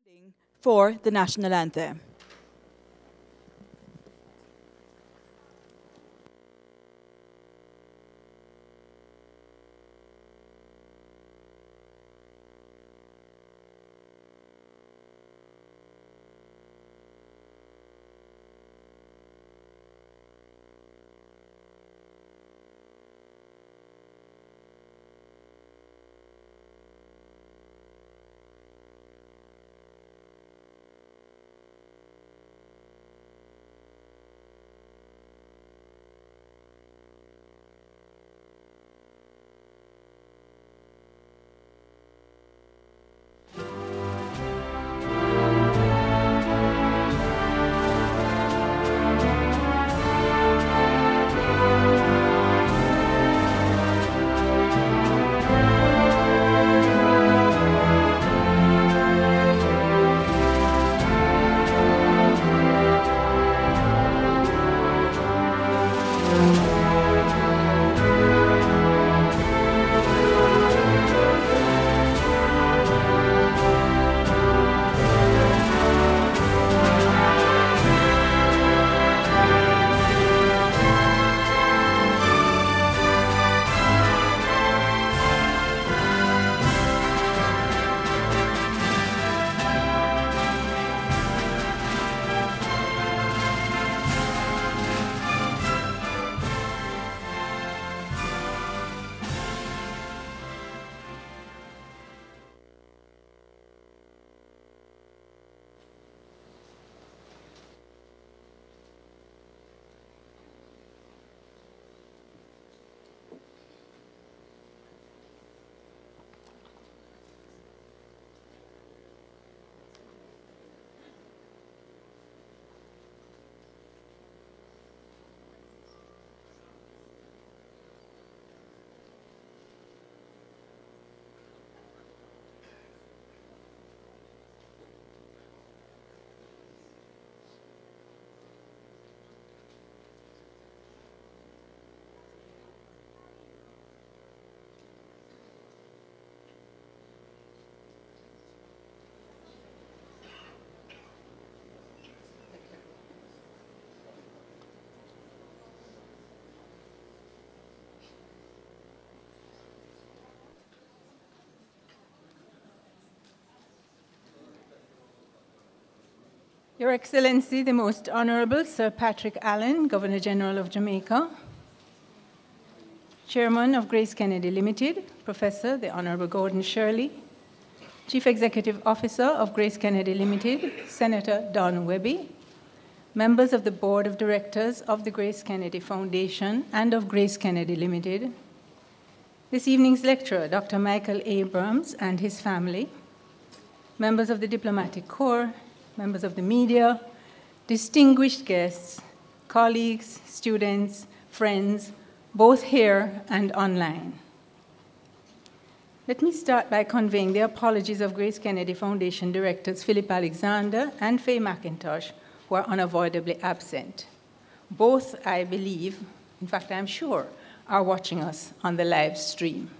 for the national anthem. Your Excellency, the Most Honorable Sir Patrick Allen, Governor-General of Jamaica, Chairman of GraceKennedy Limited, Professor the Honorable Gordon Shirley, Chief Executive Officer of GraceKennedy Limited, Senator Don Webby, members of the Board of Directors of the GraceKennedy Foundation and of GraceKennedy Limited, this evening's lecturer, Dr. Michael Abrams and his family, members of the Diplomatic Corps, members of the media, distinguished guests, colleagues, students, friends, both here and online. Let me start by conveying the apologies of GraceKennedy Foundation directors Philip Alexander and Faye McIntosh, who are unavoidably absent. Both, I believe, in fact, I'm sure, are watching us on the live stream.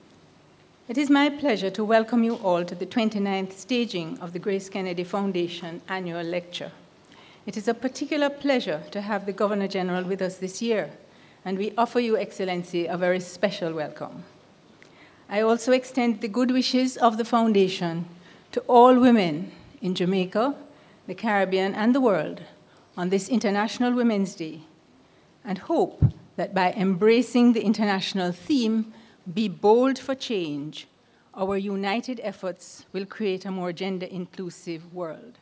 It is my pleasure to welcome you all to the 29th staging of the GraceKennedy Foundation Annual Lecture. It is a particular pleasure to have the Governor-General with us this year, and we offer you, Excellency, a very special welcome. I also extend the good wishes of the Foundation to all women in Jamaica, the Caribbean, and the world on this International Women's Day, and hope that by embracing the international theme, "Be bold for change," our united efforts will create a more gender-inclusive world.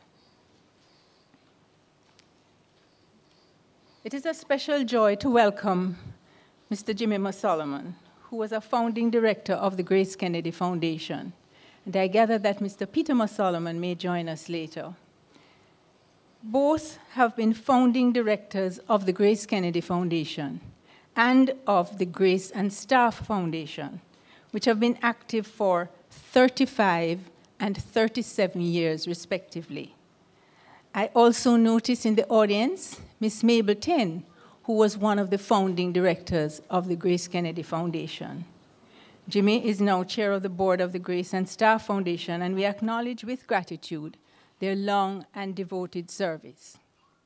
It is a special joy to welcome Mr. Jimmy Solomon, who was a founding director of the GraceKennedy Foundation, and I gather that Mr. Peter Solomon may join us later. Both have been founding directors of the GraceKennedy Foundation and of the Grace and Staff Foundation, which have been active for 35 and 37 years, respectively. I also notice in the audience Ms. Mabel Ten, who was one of the founding directors of the GraceKennedy Foundation. Jimmy is now chair of the board of the Grace and Staff Foundation, and we acknowledge with gratitude their long and devoted service.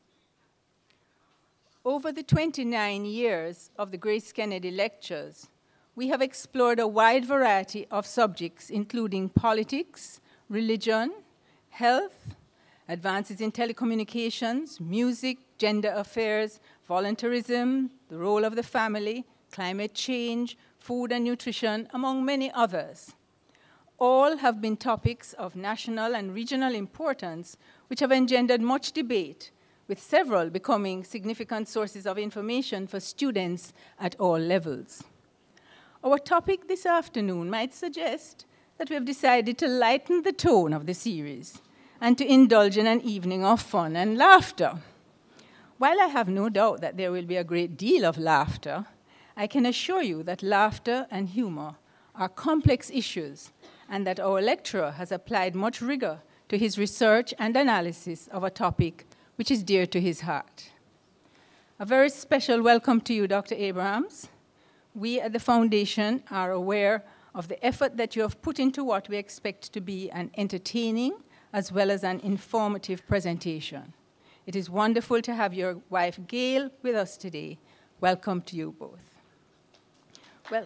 Over the 29 years of the Grace Kennedy Lectures, we have explored a wide variety of subjects, including politics, religion, health, advances in telecommunications, music, gender affairs, volunteerism, the role of the family, climate change, food and nutrition, among many others. All have been topics of national and regional importance, which have engendered much debate, with several becoming significant sources of information for students at all levels. Our topic this afternoon might suggest that we have decided to lighten the tone of the series and to indulge in an evening of fun and laughter. While I have no doubt that there will be a great deal of laughter, I can assure you that laughter and humor are complex issues and that our lecturer has applied much rigor to his research and analysis of a topic which is dear to his heart. A very special welcome to you, Dr. Abrahams. We at the Foundation are aware of the effort that you have put into what we expect to be an entertaining as well as an informative presentation. It is wonderful to have your wife, Gail, with us today. Welcome to you both. Well,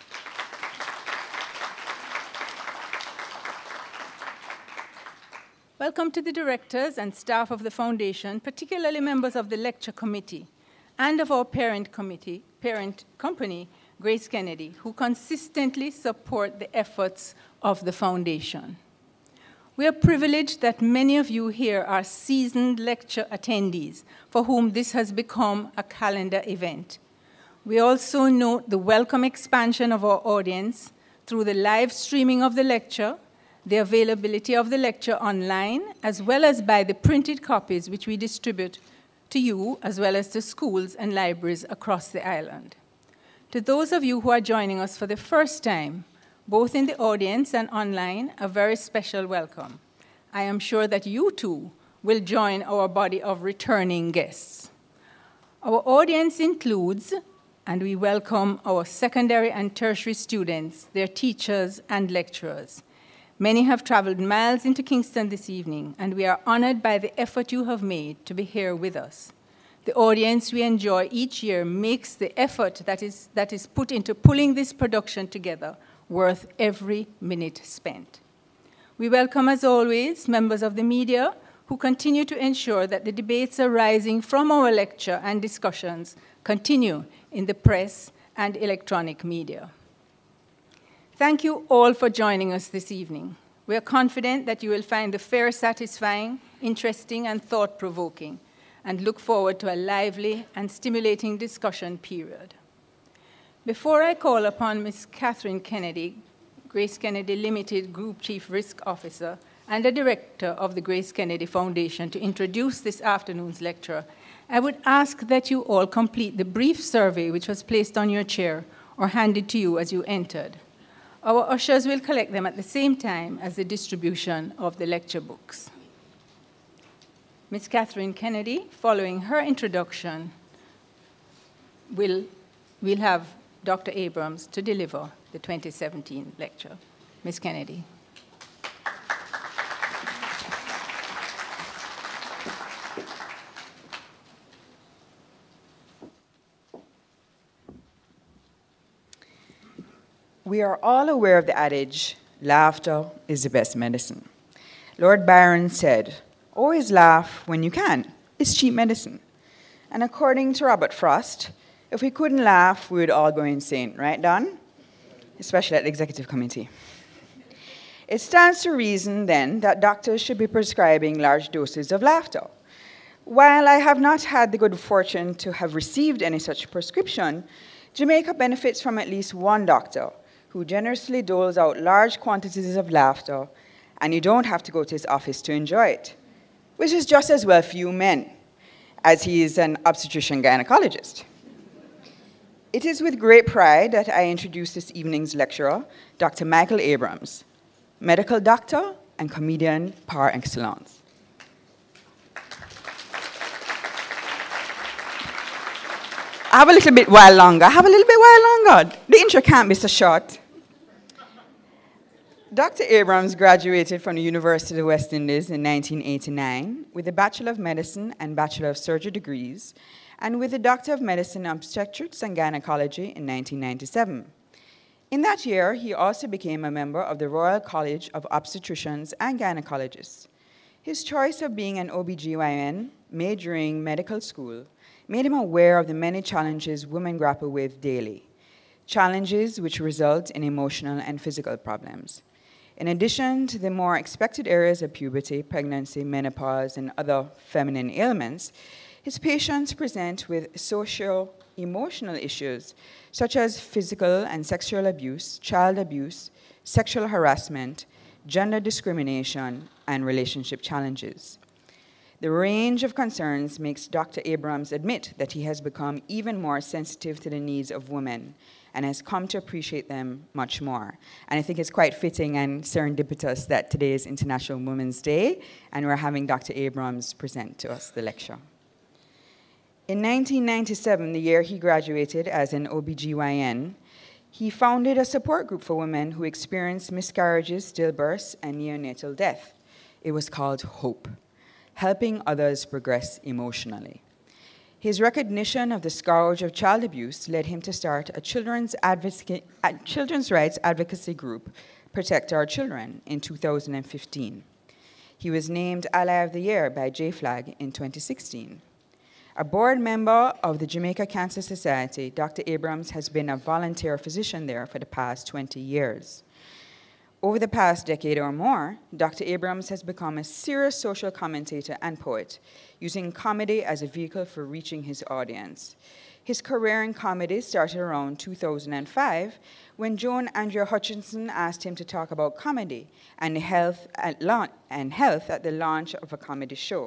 welcome to the directors and staff of the Foundation, particularly members of the lecture committee and of our parent company, Grace Kennedy, who consistently support the efforts of the Foundation. We are privileged that many of you here are seasoned lecture attendees for whom this has become a calendar event. We also note the welcome expansion of our audience through the live streaming of the lecture, the availability of the lecture online, as well as by the printed copies which we distribute to you, as well as to schools and libraries across the island. To those of you who are joining us for the first time, both in the audience and online, a very special welcome. I am sure that you too will join our body of returning guests. Our audience includes, and we welcome our secondary and tertiary students, their teachers and lecturers. Many have traveled miles into Kingston this evening, and we are honored by the effort you have made to be here with us. The audience we enjoy each year makes the effort that is put into pulling this production together worth every minute spent. We welcome, as always, members of the media who continue to ensure that the debates arising from our lecture and discussions continue in the press and electronic media. Thank you all for joining us this evening. We are confident that you will find the fair satisfying, interesting, and thought-provoking, and look forward to a lively and stimulating discussion period. Before I call upon Ms. Catherine Kennedy, Grace Kennedy Limited Group Chief Risk Officer and a Director of the Grace Kennedy Foundation, to introduce this afternoon's lecture, I would ask that you all complete the brief survey which was placed on your chair or handed to you as you entered. Our ushers will collect them at the same time as the distribution of the lecture books. Ms. Catherine Kennedy, following her introduction, we'll have Dr. Abrams to deliver the 2017 lecture. Ms. Kennedy. We are all aware of the adage, laughter is the best medicine. Lord Byron said, always laugh when you can. It's cheap medicine. And according to Robert Frost, if we couldn't laugh, we would all go insane. Right, Don? Especially at the executive committee. It stands to reason, then, that doctors should be prescribing large doses of laughter. While I have not had the good fortune to have received any such prescription, Jamaica benefits from at least one doctor who generously doles out large quantities of laughter, and you don't have to go to his office to enjoy it, which is just as well for you men, as he is an obstetrician gynecologist. It is with great pride that I introduce this evening's lecturer, Dr. Michael Abrams, medical doctor and comedian par excellence. I have a little bit while longer. The intro can't be so short. Dr. Abrams graduated from the University of the West Indies in 1989 with a Bachelor of Medicine and Bachelor of Surgery degrees, and with a Doctor of Medicine in Obstetrics and Gynecology in 1997. In that year, he also became a member of the Royal College of Obstetricians and Gynecologists. His choice of being an OBGYN, majoring medical school, made him aware of the many challenges women grapple with daily, challenges which result in emotional and physical problems. In addition to the more expected areas of puberty, pregnancy, menopause, and other feminine ailments, his patients present with socio-emotional issues such as physical and sexual abuse, child abuse, sexual harassment, gender discrimination, and relationship challenges. The range of concerns makes Dr. Abrams admit that he has become even more sensitive to the needs of women and has come to appreciate them much more. And I think it's quite fitting and serendipitous that today is International Women's Day, and we're having Dr. Abrams present to us the lecture. In 1997, the year he graduated as an OBGYN, he founded a support group for women who experienced miscarriages, stillbirths, and neonatal death. It was called HOPE, helping others progress emotionally. His recognition of the scourge of child abuse led him to start a children's rights advocacy group, Protect Our Children, in 2015. He was named Ally of the Year by JFLAG in 2016. A board member of the Jamaica Cancer Society, Dr. Abrams has been a volunteer physician there for the past 20 years. Over the past decade or more, Dr. Abrams has become a serious social commentator and poet, using comedy as a vehicle for reaching his audience. His career in comedy started around 2005 when Joan Andrea Hutchinson asked him to talk about comedy and health at the launch of a comedy show.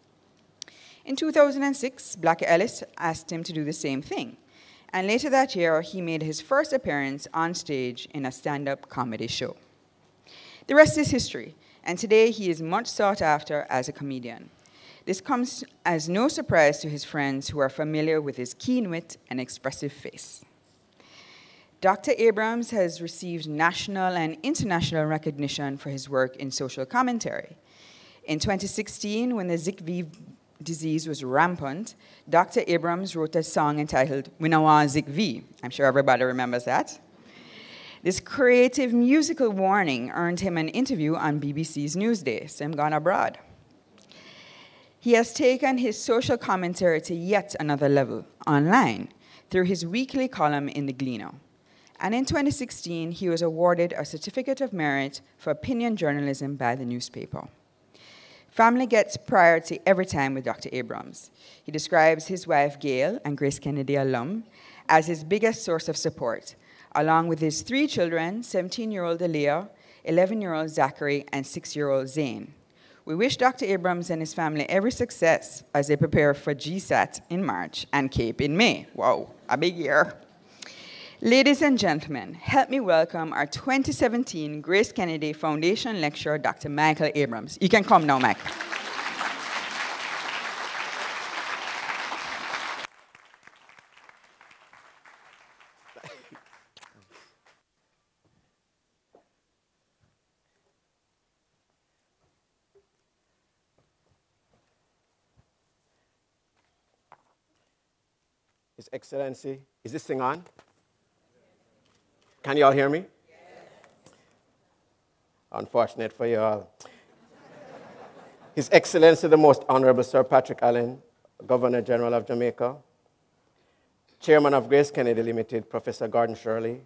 In 2006, Blackie Ellis asked him to do the same thing. And later that year, he made his first appearance on stage in a stand-up comedy show. The rest is history, and today he is much sought after as a comedian. This comes as no surprise to his friends who are familiar with his keen wit and expressive face. Dr. Abrams has received national and international recognition for his work in social commentary. In 2016, when the Zika disease was rampant, Dr. Abrams wrote a song entitled "We No Want Zika." I'm sure everybody remembers that. This creative musical warning earned him an interview on BBC's Newsday, so I'm gone abroad. He has taken his social commentary to yet another level online through his weekly column in The Gleaner. And in 2016, he was awarded a Certificate of Merit for Opinion Journalism by the newspaper. Family gets priority every time with Dr. Abrams. He describes his wife, Gail, and GraceKennedy alum, as his biggest source of support, along with his 3 children, 17-year-old Aaliyah, 11-year-old Zachary, and 6-year-old Zane. We wish Dr. Abrams and his family every success as they prepare for GSAT in March and CAPE in May. Wow, a big year. Ladies and gentlemen, help me welcome our 2017 GraceKennedy Foundation Lecturer, Dr. Michael Abrams. You can come now, Mike. His Excellency, is this thing on? Can you all hear me? Yes. Unfortunate for you all. His Excellency, the Most Honorable Sir Patrick Allen, Governor General of Jamaica, Chairman of GraceKennedy Limited, Professor Gordon Shirley,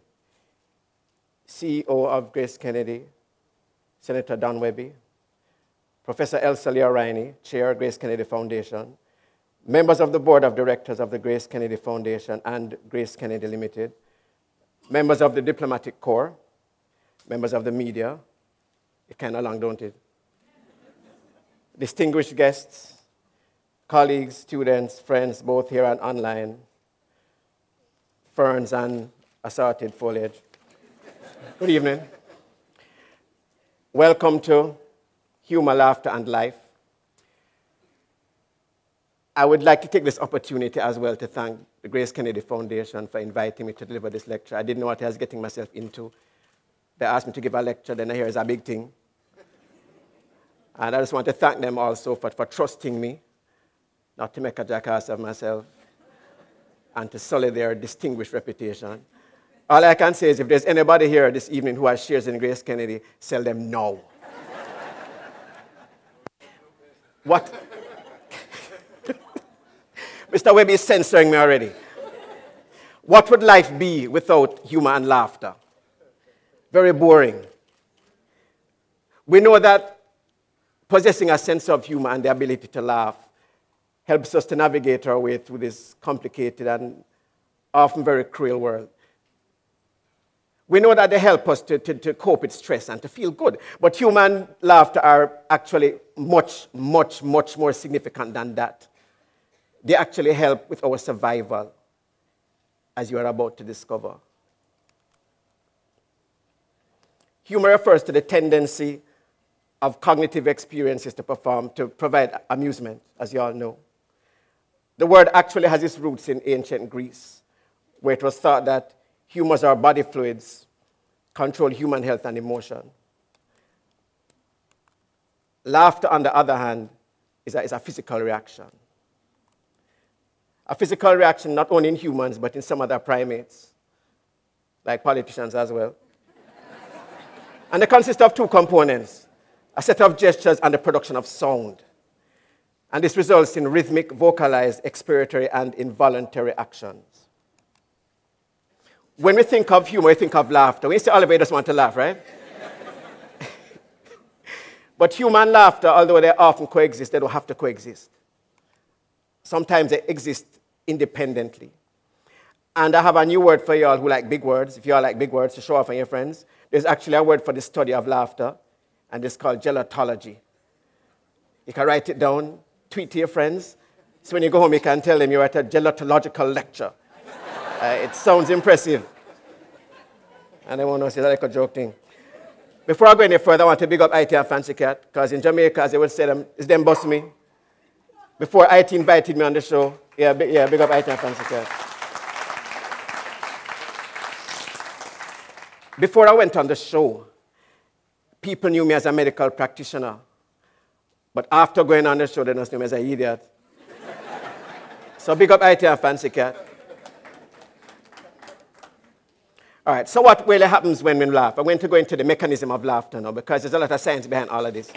CEO of GraceKennedy, Senator Don Webby, Professor Elsa Leah Riney, Chair, GraceKennedy Foundation, members of the Board of Directors of the GraceKennedy Foundation and GraceKennedy Limited, members of the Diplomatic Corps, members of the media, it kind of long, don't it? Distinguished guests, colleagues, students, friends, both here and online, ferns and assorted foliage. Good evening. Welcome to Humour, Laughter, and Life. I would like to take this opportunity as well to thank the GraceKennedy Foundation for inviting me to deliver this lecture. I didn't know what I was getting myself into. They asked me to give a lecture, then I hear it's a big thing. And I just want to thank them also for trusting me, not to make a jackass of myself, and to sully their distinguished reputation. All I can say is if there's anybody here this evening who has shares in Grace Kennedy, tell them no. What? Mr. Webby is censoring me already. What would life be without humor and laughter? Very boring. We know that possessing a sense of humor and the ability to laugh helps us to navigate our way through this complicated and often very cruel world. We know that they help us to cope with stress and to feel good. But humor and laughter are actually much, much, much more significant than that. They actually help with our survival, as you are about to discover. Humor refers to the tendency of cognitive experiences to provide amusement, as you all know. The word actually has its roots in ancient Greece, where it was thought that humors or body fluids control human health and emotion. Laughter, on the other hand, is a physical reaction. A physical reaction not only in humans, but in some other primates, like politicians as well. And it consists of two components, a set of gestures and the production of sound. And this results in rhythmic, vocalized, expiratory, and involuntary actions. When we think of humor, we think of laughter. When you say Oliver, you just want to laugh, right? But humor and laughter, although they often coexist, they don't have to coexist. Sometimes they exist independently. And I have a new word for you all who like big words. If you all like big words to show off on your friends, there's actually a word for the study of laughter, and it's called gelotology. You can write it down, tweet to your friends, so when you go home you can tell them you're at a gelotological lecture. It sounds impressive. And I want to say that like a joke thing. Before I go any further, I want to big up IT and Fancy Cat, because in Jamaica, as they would say, it's them boss me. Before IT invited me on the show, big up IT and Fancy Cat. Before I went on the show, people knew me as a medical practitioner. But after going on the show, they just knew me as an idiot. So big up IT and Fancy Cat. All right, so what really happens when we laugh? I'm going to go into the mechanism of laughter now, because there's a lot of science behind all of this.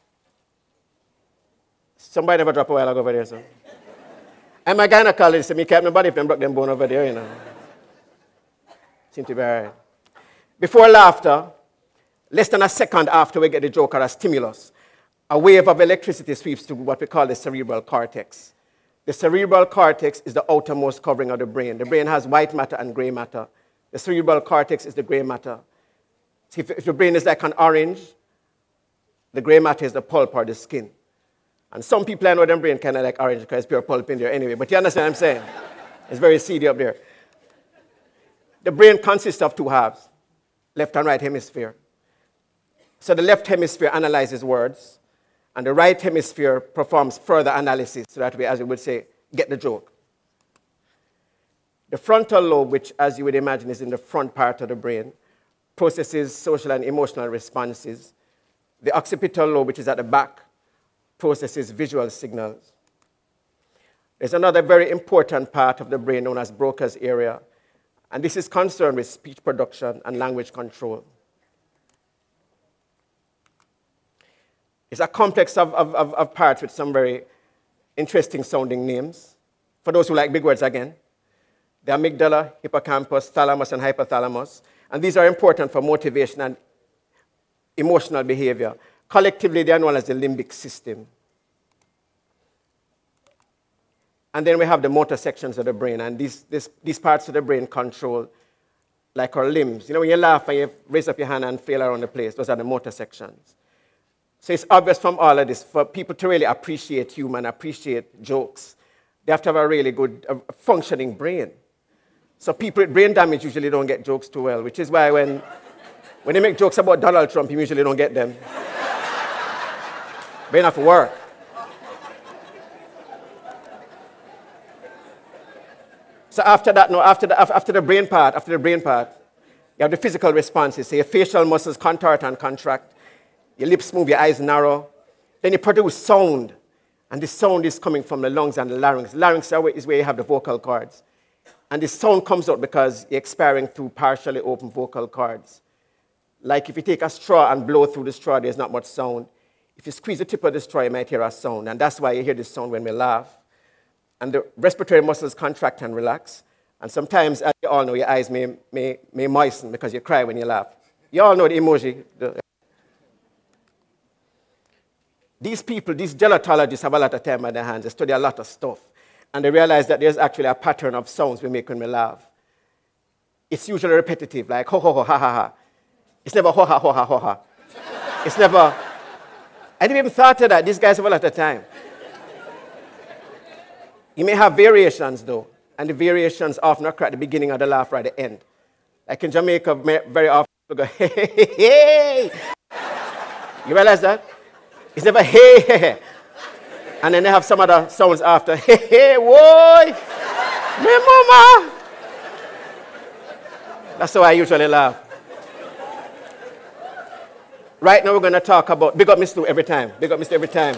Somebody never dropped a while ago over there, so. I'm a gynecologist, so I can't nobody if they broke them bone over there, you know. Seem to be all right. Before laughter, less than a second after we get the joke or a stimulus, a wave of electricity sweeps through what we call the cerebral cortex. The cerebral cortex is the outermost covering of the brain. The brain has white matter and gray matter. The cerebral cortex is the gray matter. So if the brain is like an orange, the gray matter is the pulp or the skin. And some people I know their brain kind of like orange because it's pure pulp in there anyway. But you understand what I'm saying? It's very seedy up there. The brain consists of two halves, left and right hemisphere. So the left hemisphere analyzes words, and the right hemisphere performs further analysis, so that we, as we would say, get the joke. The frontal lobe, which, as you would imagine, is in the front part of the brain, processes social and emotional responses. The occipital lobe, which is at the back, processes visual signals. There's another very important part of the brain known as Broca's area, and this is concerned with speech production and language control. It's a complex of parts with some very interesting sounding names. For those who like big words again, the amygdala, hippocampus, thalamus, and hypothalamus. And these are important for motivation and emotional behavior. Collectively, they are known as the limbic system. And then we have the motor sections of the brain, and these parts of the brain control, like our limbs. You know, when you laugh and you raise up your hand and flail around the place, those are the motor sections. So it's obvious from all of this, for people to really appreciate humor and appreciate jokes, they have to have a really good functioning brain. So people with brain damage usually don't get jokes too well, which is why when they make jokes about Donald Trump, you usually don't get them. Brain have to work. So after that, no, after the brain part, You have the physical responses. So your facial muscles contort and contract. Your lips move, your eyes narrow. Then you produce sound. And the sound is coming from the lungs and the larynx. Larynx is where you have the vocal cords. And the sound comes out because you're expiring through partially open vocal cords. Like if you take a straw and blow through the straw, there's not much sound. If you squeeze the tip of the straw, you might hear a sound. And that's why you hear this sound when we laugh. And the respiratory muscles contract and relax. And sometimes, as you all know, your eyes may moisten because you cry when you laugh. You all know the emoji. These people, these gelatologists, have a lot of time on their hands. They study a lot of stuff. And they realize that there's actually a pattern of sounds we make when we laugh. It's usually repetitive, like ho, ho, ho, ha, ha, ha. It's never ho, ha, ho, ha, ho, ha. It's never... I didn't even thought of that. These guys have a lot of time. You may have variations, though. And the variations often occur at the beginning of the laugh or at the end. Like in Jamaica, very often people go, hey, hey, hey, hey. You realize that? It's never hey, hey, hey. And then they have some other sounds after, hey, hey, boy, me mama. That's how I usually laugh. Right now we're going to talk about, big up Mr. Stu every time. Big up Mr. every time.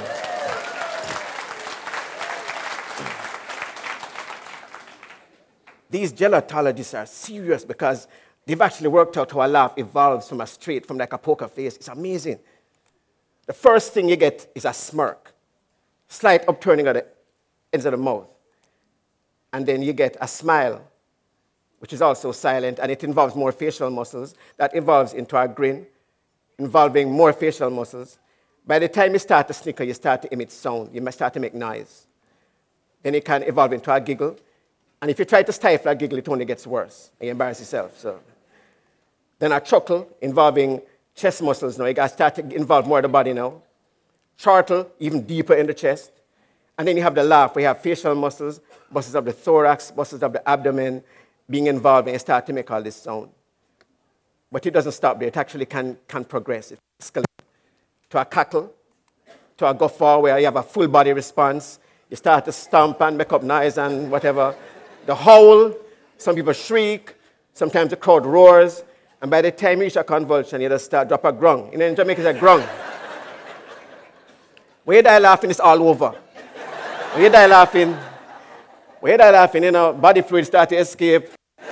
These gelatologists are serious because they've actually worked out how a laugh evolves from like a poker face. It's amazing. The first thing you get is a smirk, slight upturning of the ends of the mouth. And then you get a smile, which is also silent, and it involves more facial muscles. That evolves into a grin, involving more facial muscles. By the time you start to snicker, you start to emit sound. You might start to make noise. Then it can evolve into a giggle. And if you try to stifle a giggle, it only gets worse. And you embarrass yourself. So. Then a chuckle involving chest muscles now. You got to start to involve more of the body now. Chortle, even deeper in the chest. And then you have the laugh, where you have facial muscles, muscles of the thorax, muscles of the abdomen being involved, and you start to make all this sound. But it doesn't stop there. It actually can progress. It escalates to a cackle, to a guffaw, where you have a full body response. You start to stomp and make up noise and whatever. The howl, some people shriek, sometimes the crowd roars, and by the time you reach a convulsion, you just start drop a grung. In Jamaica, it's a grung. When you die laughing, it's all over. When you die laughing, body fluid start to escape.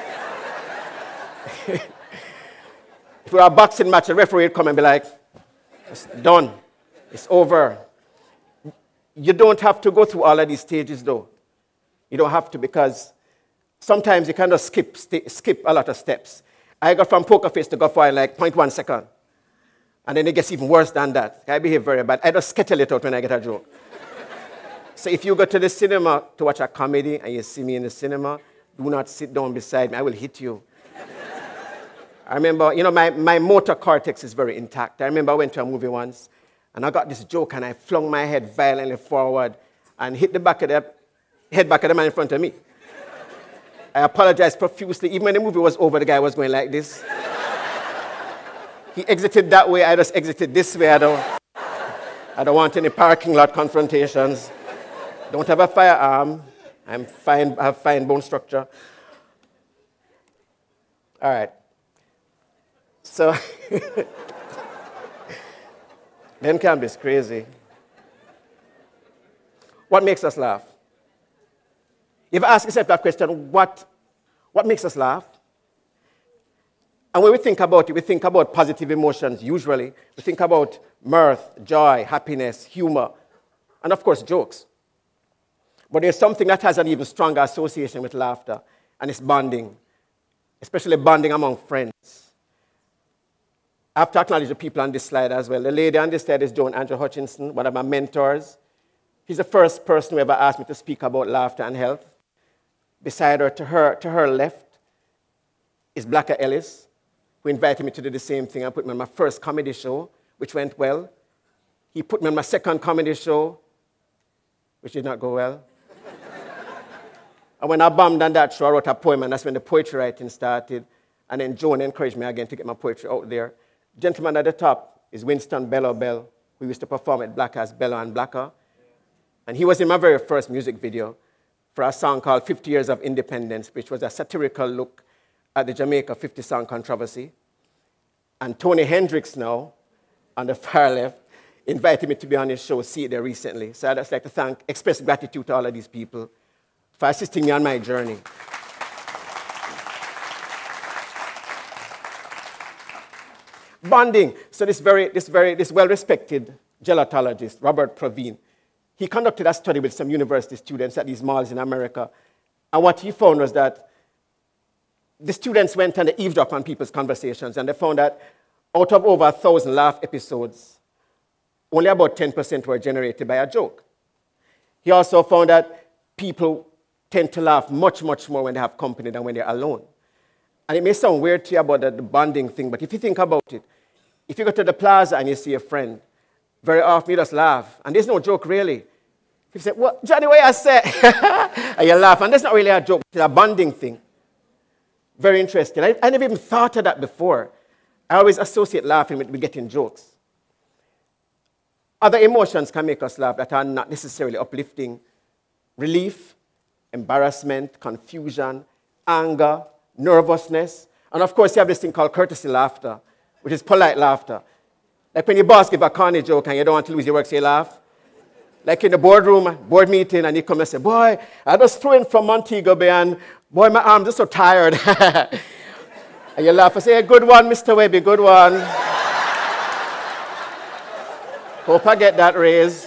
If we're a boxing match, the referee would come and be like, it's done, it's over. You don't have to go through all of these stages, though. You don't have to, because sometimes you kind of skip a lot of steps. I got from poker face to guffaw in like 0.1 second. And then it gets even worse than that. I behave very bad. I just skettle it out when I get a joke. So if you go to the cinema to watch a comedy and you see me in the cinema, do not sit down beside me. I will hit you. I remember, my motor cortex is very intact. I remember I went to a movie once, and I got this joke, and I flung my head violently forward and hit the head back of the man in front of me. I apologized profusely. Even when the movie was over, the guy was going like this. He exited that way. I just exited this way. I don't want any parking lot confrontations. Don't have a firearm. I'm fine. I have fine bone structure. All right. So, then camp is crazy. What makes us laugh? You've asked yourself that question, what makes us laugh? And when we think about it, we think about positive emotions, usually. We think about mirth, joy, happiness, humor, and of course, jokes. But there's something that has an even stronger association with laughter, and it's bonding, especially bonding among friends. I have to acknowledge the people on this slide as well. The lady on this slide is Joan Andrew Hutchinson, one of my mentors. He's the first person who ever asked me to speak about laughter and health. Beside her, to her left, is Blacker Ellis, who invited me to do the same thing and put me on my first comedy show, which went well. He put me on my second comedy show, which did not go well. And when I bombed on that show, I wrote a poem, and that's when the poetry writing started. And then Joan encouraged me again to get my poetry out there. The gentleman at the top is Winston Bello Bell, who used to perform at Black as Bello and Blacker. And he was in my very first music video for a song called 50 Years of Independence, which was a satirical look at the Jamaica 50-song controversy. And Tony Hendricks now, on the far left, invited me to be on his show, See It There, recently. So I'd just like to express gratitude to all of these people for assisting me on my journey. Bonding. So this well-respected gelatologist, Robert Praveen, he conducted a study with some university students at these malls in America. And what he found was that the students went and they eavesdropped on people's conversations, and they found that out of over 1,000 laugh episodes, only about 10% were generated by a joke. He also found that people tend to laugh much, much more when they have company than when they're alone. And it may sound weird to you about the bonding thing, but if you think about it, if you go to the plaza and you see a friend, very often you just laugh. And there's no joke, really. You say, "What, Johnny, what you say?" And you laugh. And that's not really a joke. It's a bonding thing. Very interesting. I never even thought of that before. I always associate laughing with getting jokes. Other emotions can make us laugh that are not necessarily uplifting. Relief, embarrassment, confusion, anger, nervousness. And of course, you have this thing called courtesy laughter, which is polite laughter. Like when your boss gives a corny joke and you don't want to lose your work, so you laugh. Like in the board meeting, and you come and say, "Boy, I just flew in from Montego Bay, and boy, my arms are so tired." And you laugh and say, "Hey, good one, Mr. Webby, good one. Hope I get that raise."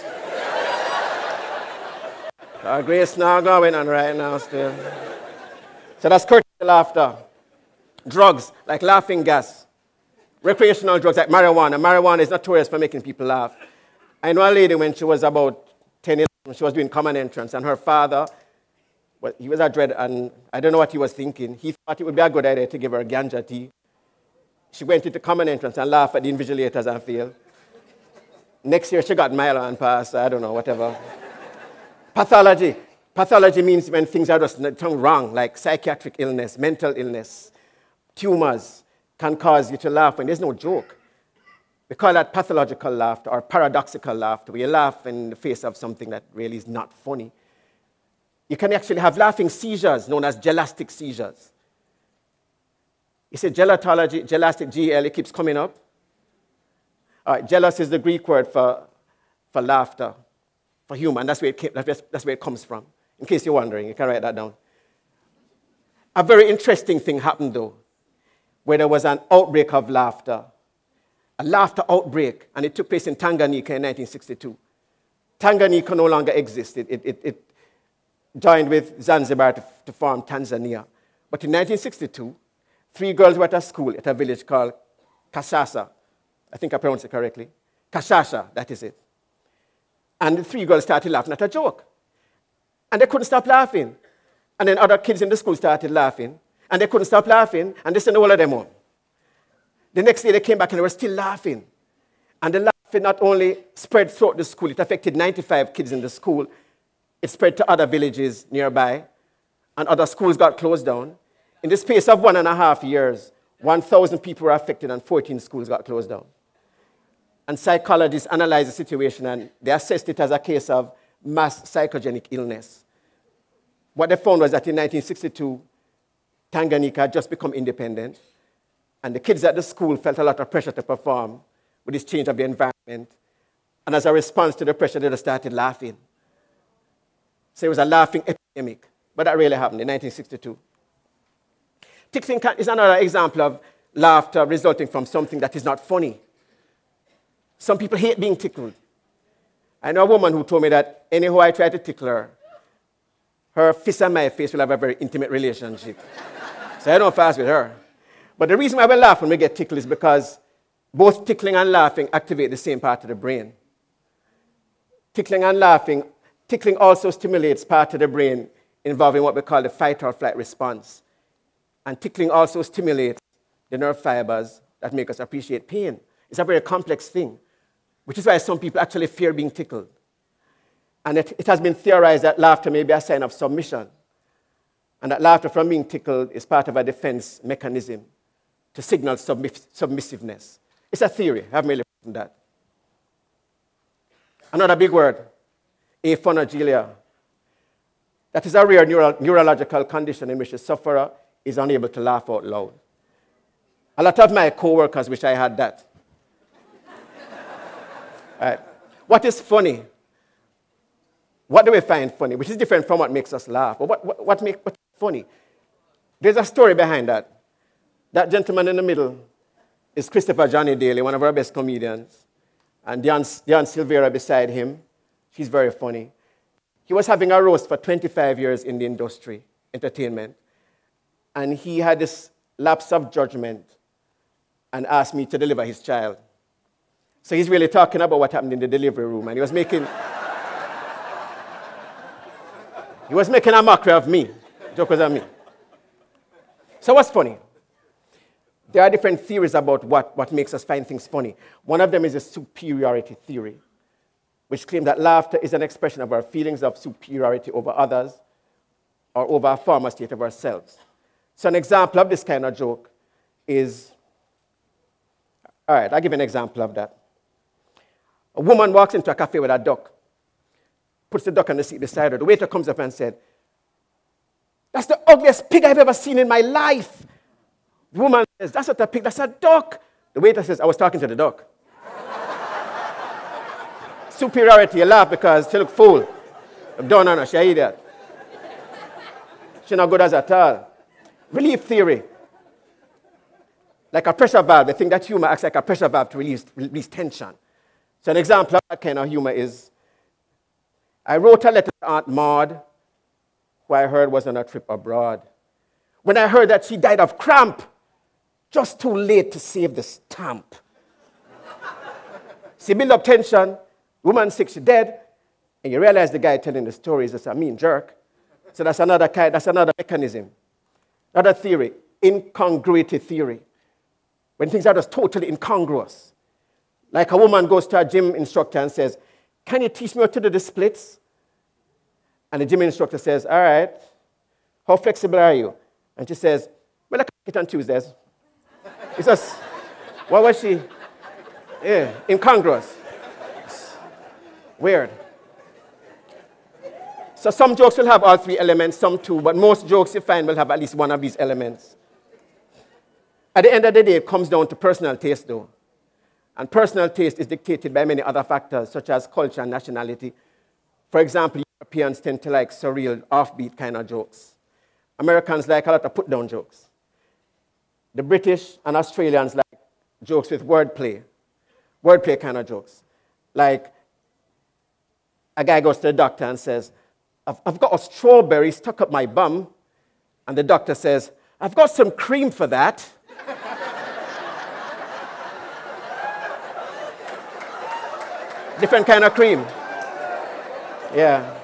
Grace now going on right now still. So that's courtesy laughter. Drugs, like laughing gas. Recreational drugs like marijuana. Marijuana is notorious for making people laugh. I know a lady when she was about 10 years old, she was doing common entrance, and her father, well, he was a dread, and I don't know what he was thinking. He thought it would be a good idea to give her ganja tea. She went into common entrance and laughed at the invigilators and failed. Next year, she got Milo and passed, I don't know, whatever. Pathology. Pathology means when things are just wrong, like psychiatric illness, mental illness, tumors can cause you to laugh when there's no joke. We call that pathological laughter or paradoxical laughter, where you laugh in the face of something that really is not funny. You can actually have laughing seizures known as gelastic seizures. You see, gelatology, gelastic, G-E-L, it keeps coming up. All right, jealous is the Greek word for laughter, for humor, and that's where it comes from. In case you're wondering, you can write that down. A very interesting thing happened, though, where there was an outbreak of laughter, a laughter outbreak, and it took place in Tanganyika in 1962. Tanganyika no longer existed. It joined with Zanzibar to form Tanzania. But in 1962, 3 girls were at a school at a village called Kashasha. I think I pronounced it correctly. Kashasha, that is it. And the 3 girls started laughing at a joke. And they couldn't stop laughing. And then other kids in the school started laughing. And they couldn't stop laughing. And they sent all of them home. The next day they came back and they were still laughing. And the laughing not only spread throughout the school, it affected 95 kids in the school. It spread to other villages nearby. And other schools got closed down. In the space of 1.5 years, 1,000 people were affected and 14 schools got closed down. And psychologists analyzed the situation and they assessed it as a case of mass psychogenic illness. What they found was that in 1962, Tanganyika had just become independent, and the kids at the school felt a lot of pressure to perform with this change of the environment. And as a response to the pressure, they just started laughing. So it was a laughing epidemic. But that really happened in 1962. Tickling is another example of laughter resulting from something that is not funny. Some people hate being tickled. I know a woman who told me that anyhow I try to tickle her, her fist and my face will have a very intimate relationship. So I don't fast with her. But the reason why we laugh when we get tickled is because both tickling and laughing activate the same part of the brain. Tickling and laughing, tickling also stimulates part of the brain involving what we call the fight or flight response. And tickling also stimulates the nerve fibers that make us appreciate pain. It's a very complex thing, which is why some people actually fear being tickled. And it has been theorized that laughter may be a sign of submission, and that laughter from being tickled is part of a defense mechanism to signal submissiveness. It's a theory. I haven't really proven that. Another big word, aphonogelia. That is a rare neurological condition in which the sufferer is unable to laugh out loud. A lot of my coworkers wish I had that. Right. What is funny? What do we find funny? Which is different from what makes us laugh. But what's funny? There's a story behind that. That gentleman in the middle is Christopher Johnny Daly, one of our best comedians. And Diane Silvera beside him. She's very funny. He was having a roast for 25 years in the industry, entertainment. And he had this lapse of judgment and asked me to deliver his child. So he's really talking about what happened in the delivery room. And he was making a mockery of me. Joke was on me. So what's funny? There are different theories about what makes us find things funny. One of them is a superiority theory, which claims that laughter is an expression of our feelings of superiority over others or over a former state of ourselves. So an example of this kind of joke is, all right, I'll give you an example of that. A woman walks into a cafe with a duck, puts the duck on the seat beside her. The waiter comes up and said, "That's the ugliest pig I've ever seen in my life." The woman says, "That's not a pig, that's a duck." The waiter says, "I was talking to the duck." Superiority, you laugh because she look fool. Look down on her, she an idiot. She's not good as at all. Relief theory. Like a pressure valve, they think that humor acts like a pressure valve to release tension. So an example of that kind of humor is, I wrote a letter to Aunt Maud, who I heard was on a trip abroad. When I heard that she died of cramp, just too late to save the stamp. See, build up tension, woman's sick, she's dead, and you realize the guy telling the story is just a mean jerk. So that's another mechanism. Another theory, incongruity theory. When things are just totally incongruous. Like a woman goes to a gym instructor and says, "Can you teach me how to do the splits?" And the gym instructor says, "All right, how flexible are you?" And she says, "Well, I can make it on Tuesdays." It's just, what was she? Yeah, incongruous. It's weird. So some jokes will have all three elements, some two, but most jokes you find will have at least one of these elements. At the end of the day, it comes down to personal taste, though. And personal taste is dictated by many other factors, such as culture and nationality. For example, Europeans tend to like surreal, offbeat kind of jokes. Americans like a lot of put-down jokes. The British and Australians like jokes with wordplay kind of jokes. Like, a guy goes to the doctor and says, I've got a strawberry stuck up my bum. And the doctor says, "I've got some cream for that." Different kind of cream. Yeah.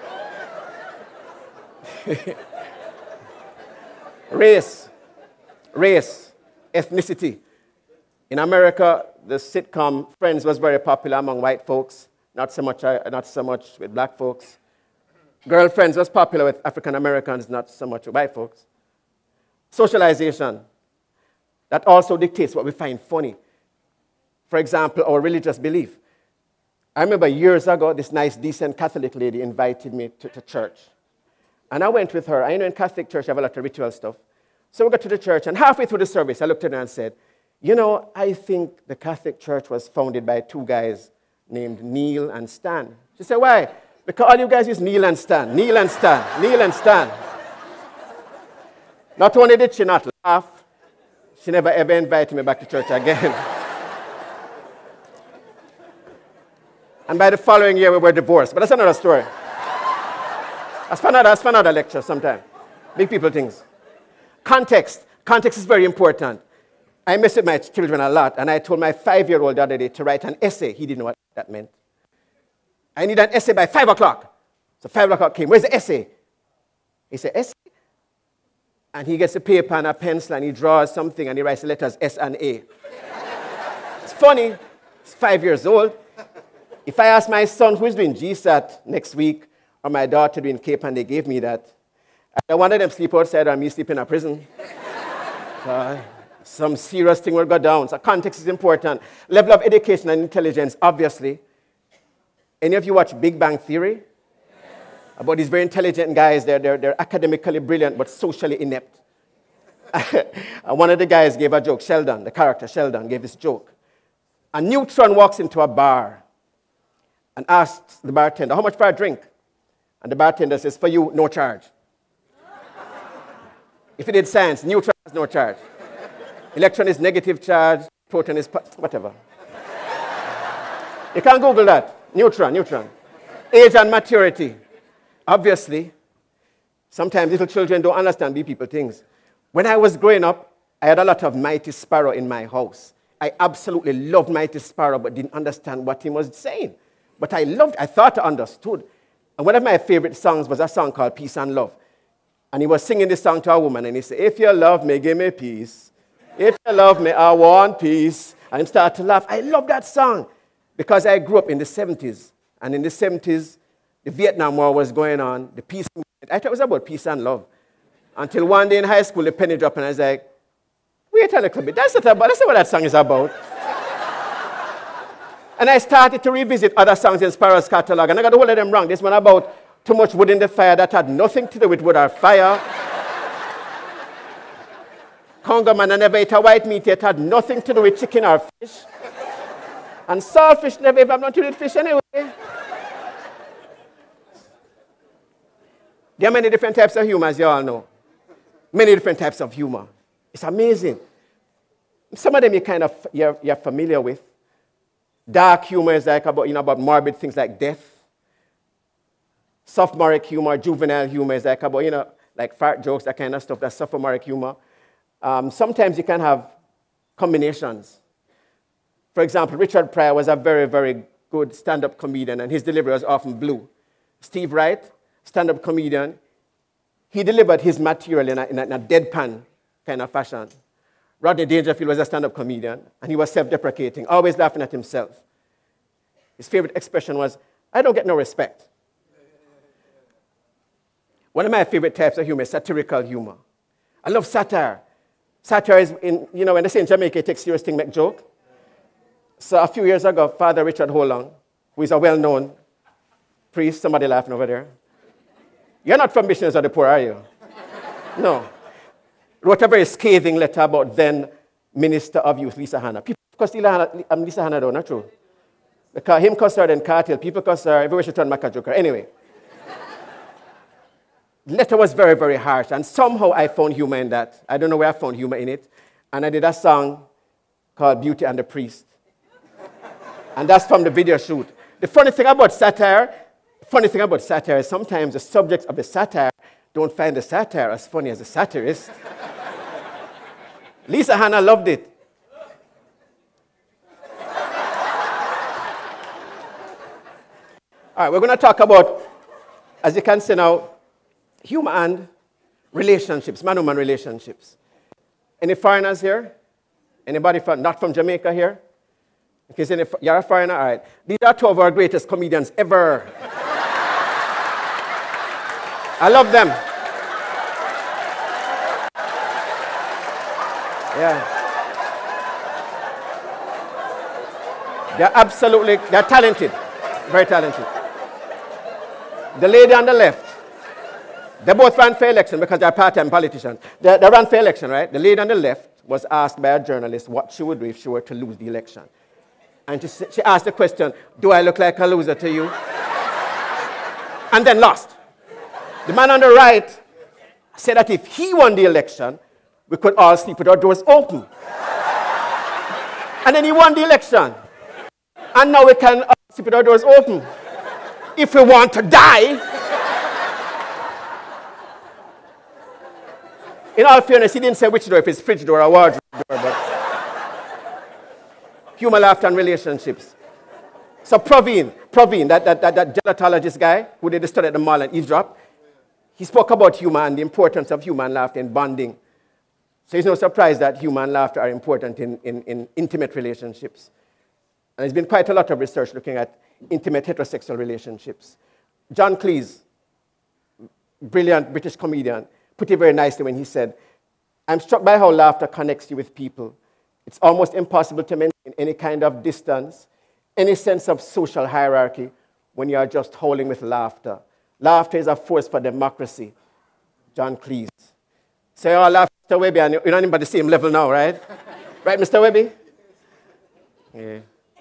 Race, ethnicity. In America, the sitcom Friends was very popular among white folks, not so much with black folks. Girlfriends was popular with African Americans, not so much with white folks. Socialization. That also dictates what we find funny. For example, our religious belief. I remember years ago, this nice, decent Catholic lady invited me to church. And I went with her. I know in Catholic church, I have a lot of ritual stuff. So we got to the church, and halfway through the service, I looked at her and said, "You know, I think the Catholic church was founded by two guys named Neil and Stan." She said, "Why?" "Because all you guys use Neil and Stan, Neil and Stan, Neil and Stan." Not only did she not laugh, she never ever invited me back to church again. And by the following year, we were divorced. But that's another story. That's for another lecture sometime. Big people things. Context. Context is very important. I mess with my children a lot, and I told my 5-year-old the other day to write an essay. He didn't know what that meant. I need an essay by 5 o'clock. So 5 o'clock came. "Where's the essay?" He said, "Essay?" And he gets a paper and a pencil, and he draws something, and he writes the letters S and A. It's funny. He's 5 years old. If I ask my son who's doing GSAT next week, or my daughter doing CAPE, and they gave me that, I don't want them sleep outside or me sleep in a prison. Some serious thing will go down. So context is important. Level of education and intelligence, obviously. Any of you watch Big Bang Theory? Yes. About these very intelligent guys, they're academically brilliant, but socially inept. And one of the guys gave a joke. Sheldon, the character Sheldon, gave this joke. A neutron walks into a bar and asks the bartender, how much for a drink? And the bartender says, for you, no charge. If you did science, neutron has no charge. Electron is negative charge, proton is whatever. You can Google that. Neutron. Age and maturity. Obviously, sometimes little children don't understand these people things. When I was growing up, I had a lot of Mighty Sparrow in my house. I absolutely loved Mighty Sparrow, but didn't understand what he was saying. But I thought I understood. And one of my favorite songs was a song called Peace and Love. And he was singing this song to a woman, and he said, if you love me, give me peace. If you love me, I want peace. And he started to laugh. I love that song because I grew up in the 70s. And in the 70s, the Vietnam War was going on, the peace movement. I thought it was about peace and love. Until one day in high school, the penny dropped, and I was like, wait a little bit, that's not what that song is about. And I started to revisit other songs in Sparrow's catalog, and I got a whole lot of them wrong. This one about too much wood in the fire that had nothing to do with wood or fire. Congo man, I never ate a white meat yet, had nothing to do with chicken or fish. And saltfish never have nothing to do with fish anyway. There are many different types of humor, as you all know. Many different types of humor. It's amazing. Some of them you're familiar with. Dark humor is like about morbid things like death. Sophomoric humor, juvenile humor is like about, like fart jokes, that kind of stuff. That's sophomoric humor. Sometimes you can have combinations. For example, Richard Pryor was a very, very good stand-up comedian, and his delivery was often blue. Steve Wright, stand-up comedian, he delivered his material in a deadpan kind of fashion. Rodney Dangerfield was a stand-up comedian, and he was self-deprecating, always laughing at himself. His favorite expression was, I don't get no respect. One of my favorite types of humor is satirical humor. I love satire. Satire is, when they say in Jamaica, it takes serious thing, make joke. So a few years ago, Father Richard Holong, who is a well-known priest, somebody laughing over there. You're not from Missionaries of the Poor, are you? No. Wrote a very scathing letter about then Minister of Youth, Lisa Hanna. People cuss Lisa Hanna, though, not true. Because him cuss her, then cartel. People cuss her, everywhere she turned Maca joker. Anyway. The letter was very, very harsh, and somehow I found humor in that. I don't know where I found humor in it. And I did a song called Beauty and the Priest. And that's from the video shoot. The funny thing about satire is sometimes the subjects of the satire don't find the satire as funny as the satirist. Lisa Hanna loved it. All right, we're going to talk about, as you can see now, humor and relationships, man-woman relationships. Any foreigners here? Anybody not from Jamaica here? In case you're a foreigner, all right. These are two of our greatest comedians ever. I love them. Yeah. They're talented. Very talented. The lady on the left, they both ran for election because they're part-time politicians. They ran for election, right? The lady on the left was asked by a journalist what she would do if she were to lose the election. And she asked the question, do I look like a loser to you? And then lost. The man on the right said that if he won the election, we could all sleep with our doors open. And then he won the election. And now we can all sleep with our doors open. If we want to die. In all fairness, he didn't say which door, if it's fridge door or wardrobe door, but humor, laughter, and relationships. So Praveen, that gelatologist guy who did the study at the mall and eavesdrop, he spoke about humor and the importance of humor and laughter in bonding. So it's no surprise that humor and laughter are important in intimate relationships. And there's been quite a lot of research looking at intimate heterosexual relationships. John Cleese, brilliant British comedian, put it very nicely when he said, I'm struck by how laughter connects you with people. It's almost impossible to maintain any kind of distance, any sense of social hierarchy when you are just howling with laughter. Laughter is a force for democracy. John Cleese. So you all laugh, Mr. Webby, and you're not even at the same level now, right? Right, Mr. Webby? Yeah.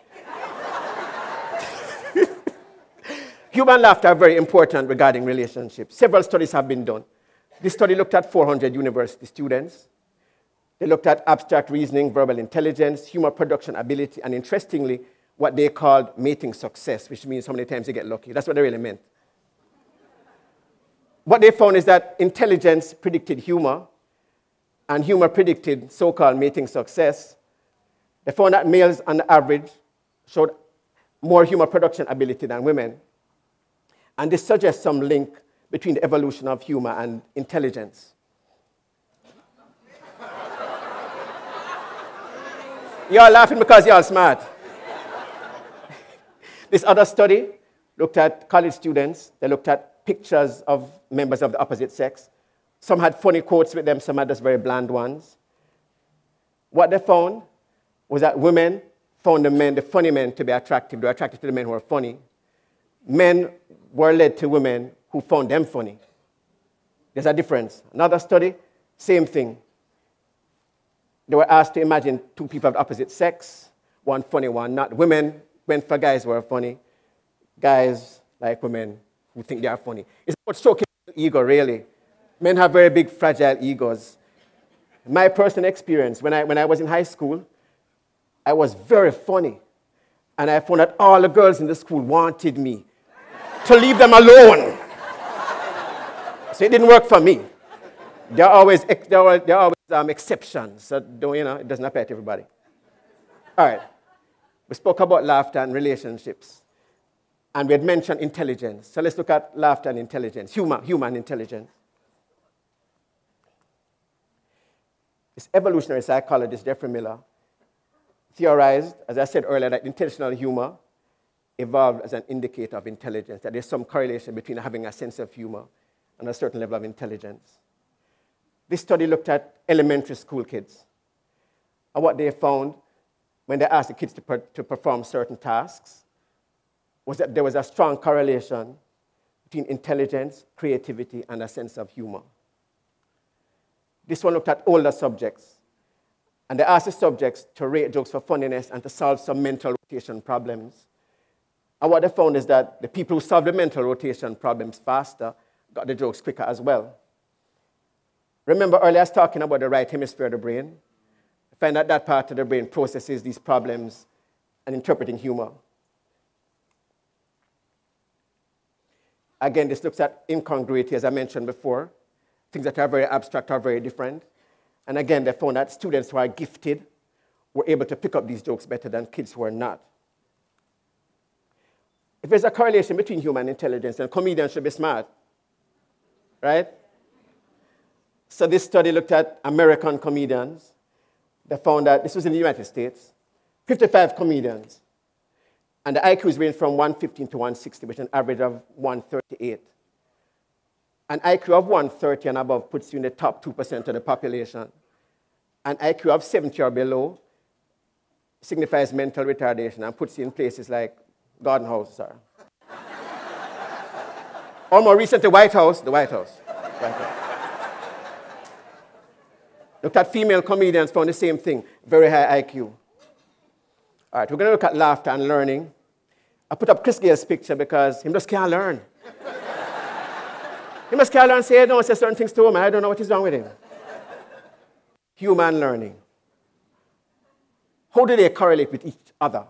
Humor and laughter are very important regarding relationships. Several studies have been done. This study looked at 400 university students. They looked at abstract reasoning, verbal intelligence, humor production ability, and interestingly, what they called mating success, which means how many times you get lucky. That's what they really meant. What they found is that intelligence predicted humor, and humor predicted so-called mating success. They found that males, on average, showed more humor production ability than women. And this suggests some link between the evolution of humor and intelligence. You're laughing because you're smart. This other study looked at college students. They looked at pictures of members of the opposite sex. Some had funny quotes with them, some had just very bland ones. What they found was that women found the funny men to be attractive. They were attracted to the men who were funny. Men were led to women who found them funny. There's a difference. Another study, same thing. They were asked to imagine two people of the opposite sex, one funny, one not. Women went for guys who were funny. Guys like women who think they are funny. It's about stroking the ego, really. Men have very big, fragile egos. My personal experience, when I was in high school, I was very funny. And I found that all the girls in the school wanted me to leave them alone. So it didn't work for me. There are always exceptions. So it doesn't apply to everybody. All right. We spoke about laughter and relationships. And we had mentioned intelligence. So let's look at laughter and intelligence, humor and intelligence. This evolutionary psychologist, Jeffrey Miller, theorized, as I said earlier, that intentional humor evolved as an indicator of intelligence, that there's some correlation between having a sense of humor and a certain level of intelligence. This study looked at elementary school kids. And what they found when they asked the kids to perform certain tasks was that there was a strong correlation between intelligence, creativity, and a sense of humor. This one looked at older subjects. And they asked the subjects to rate jokes for funniness and to solve some mental rotation problems. And what they found is that the people who solved the mental rotation problems faster got the jokes quicker as well. Remember earlier I was talking about the right hemisphere of the brain? I find that that part of the brain processes these problems and interpreting humor. Again, this looks at incongruity, as I mentioned before. Things that are very abstract are very different. And again, they found that students who are gifted were able to pick up these jokes better than kids who are not. If there's a correlation between human intelligence, then comedians should be smart, right? So this study looked at American comedians. They found that, this was in the United States, 55 comedians. And the IQs range from 115 to 160, which is an average of 138. An IQ of 130 and above puts you in the top 2% of the population. An IQ of 70 or below signifies mental retardation and puts you in places like Garden House, sir. Or more recently, the White House. Looked at female comedians, found the same thing, very high IQ. All right, we're going to look at laughter and learning. I put up Chris Gale's picture because he just can't learn. He must can't learn and say, don't say certain things to him. I don't know what is wrong with him. Human learning. How do they correlate with each other?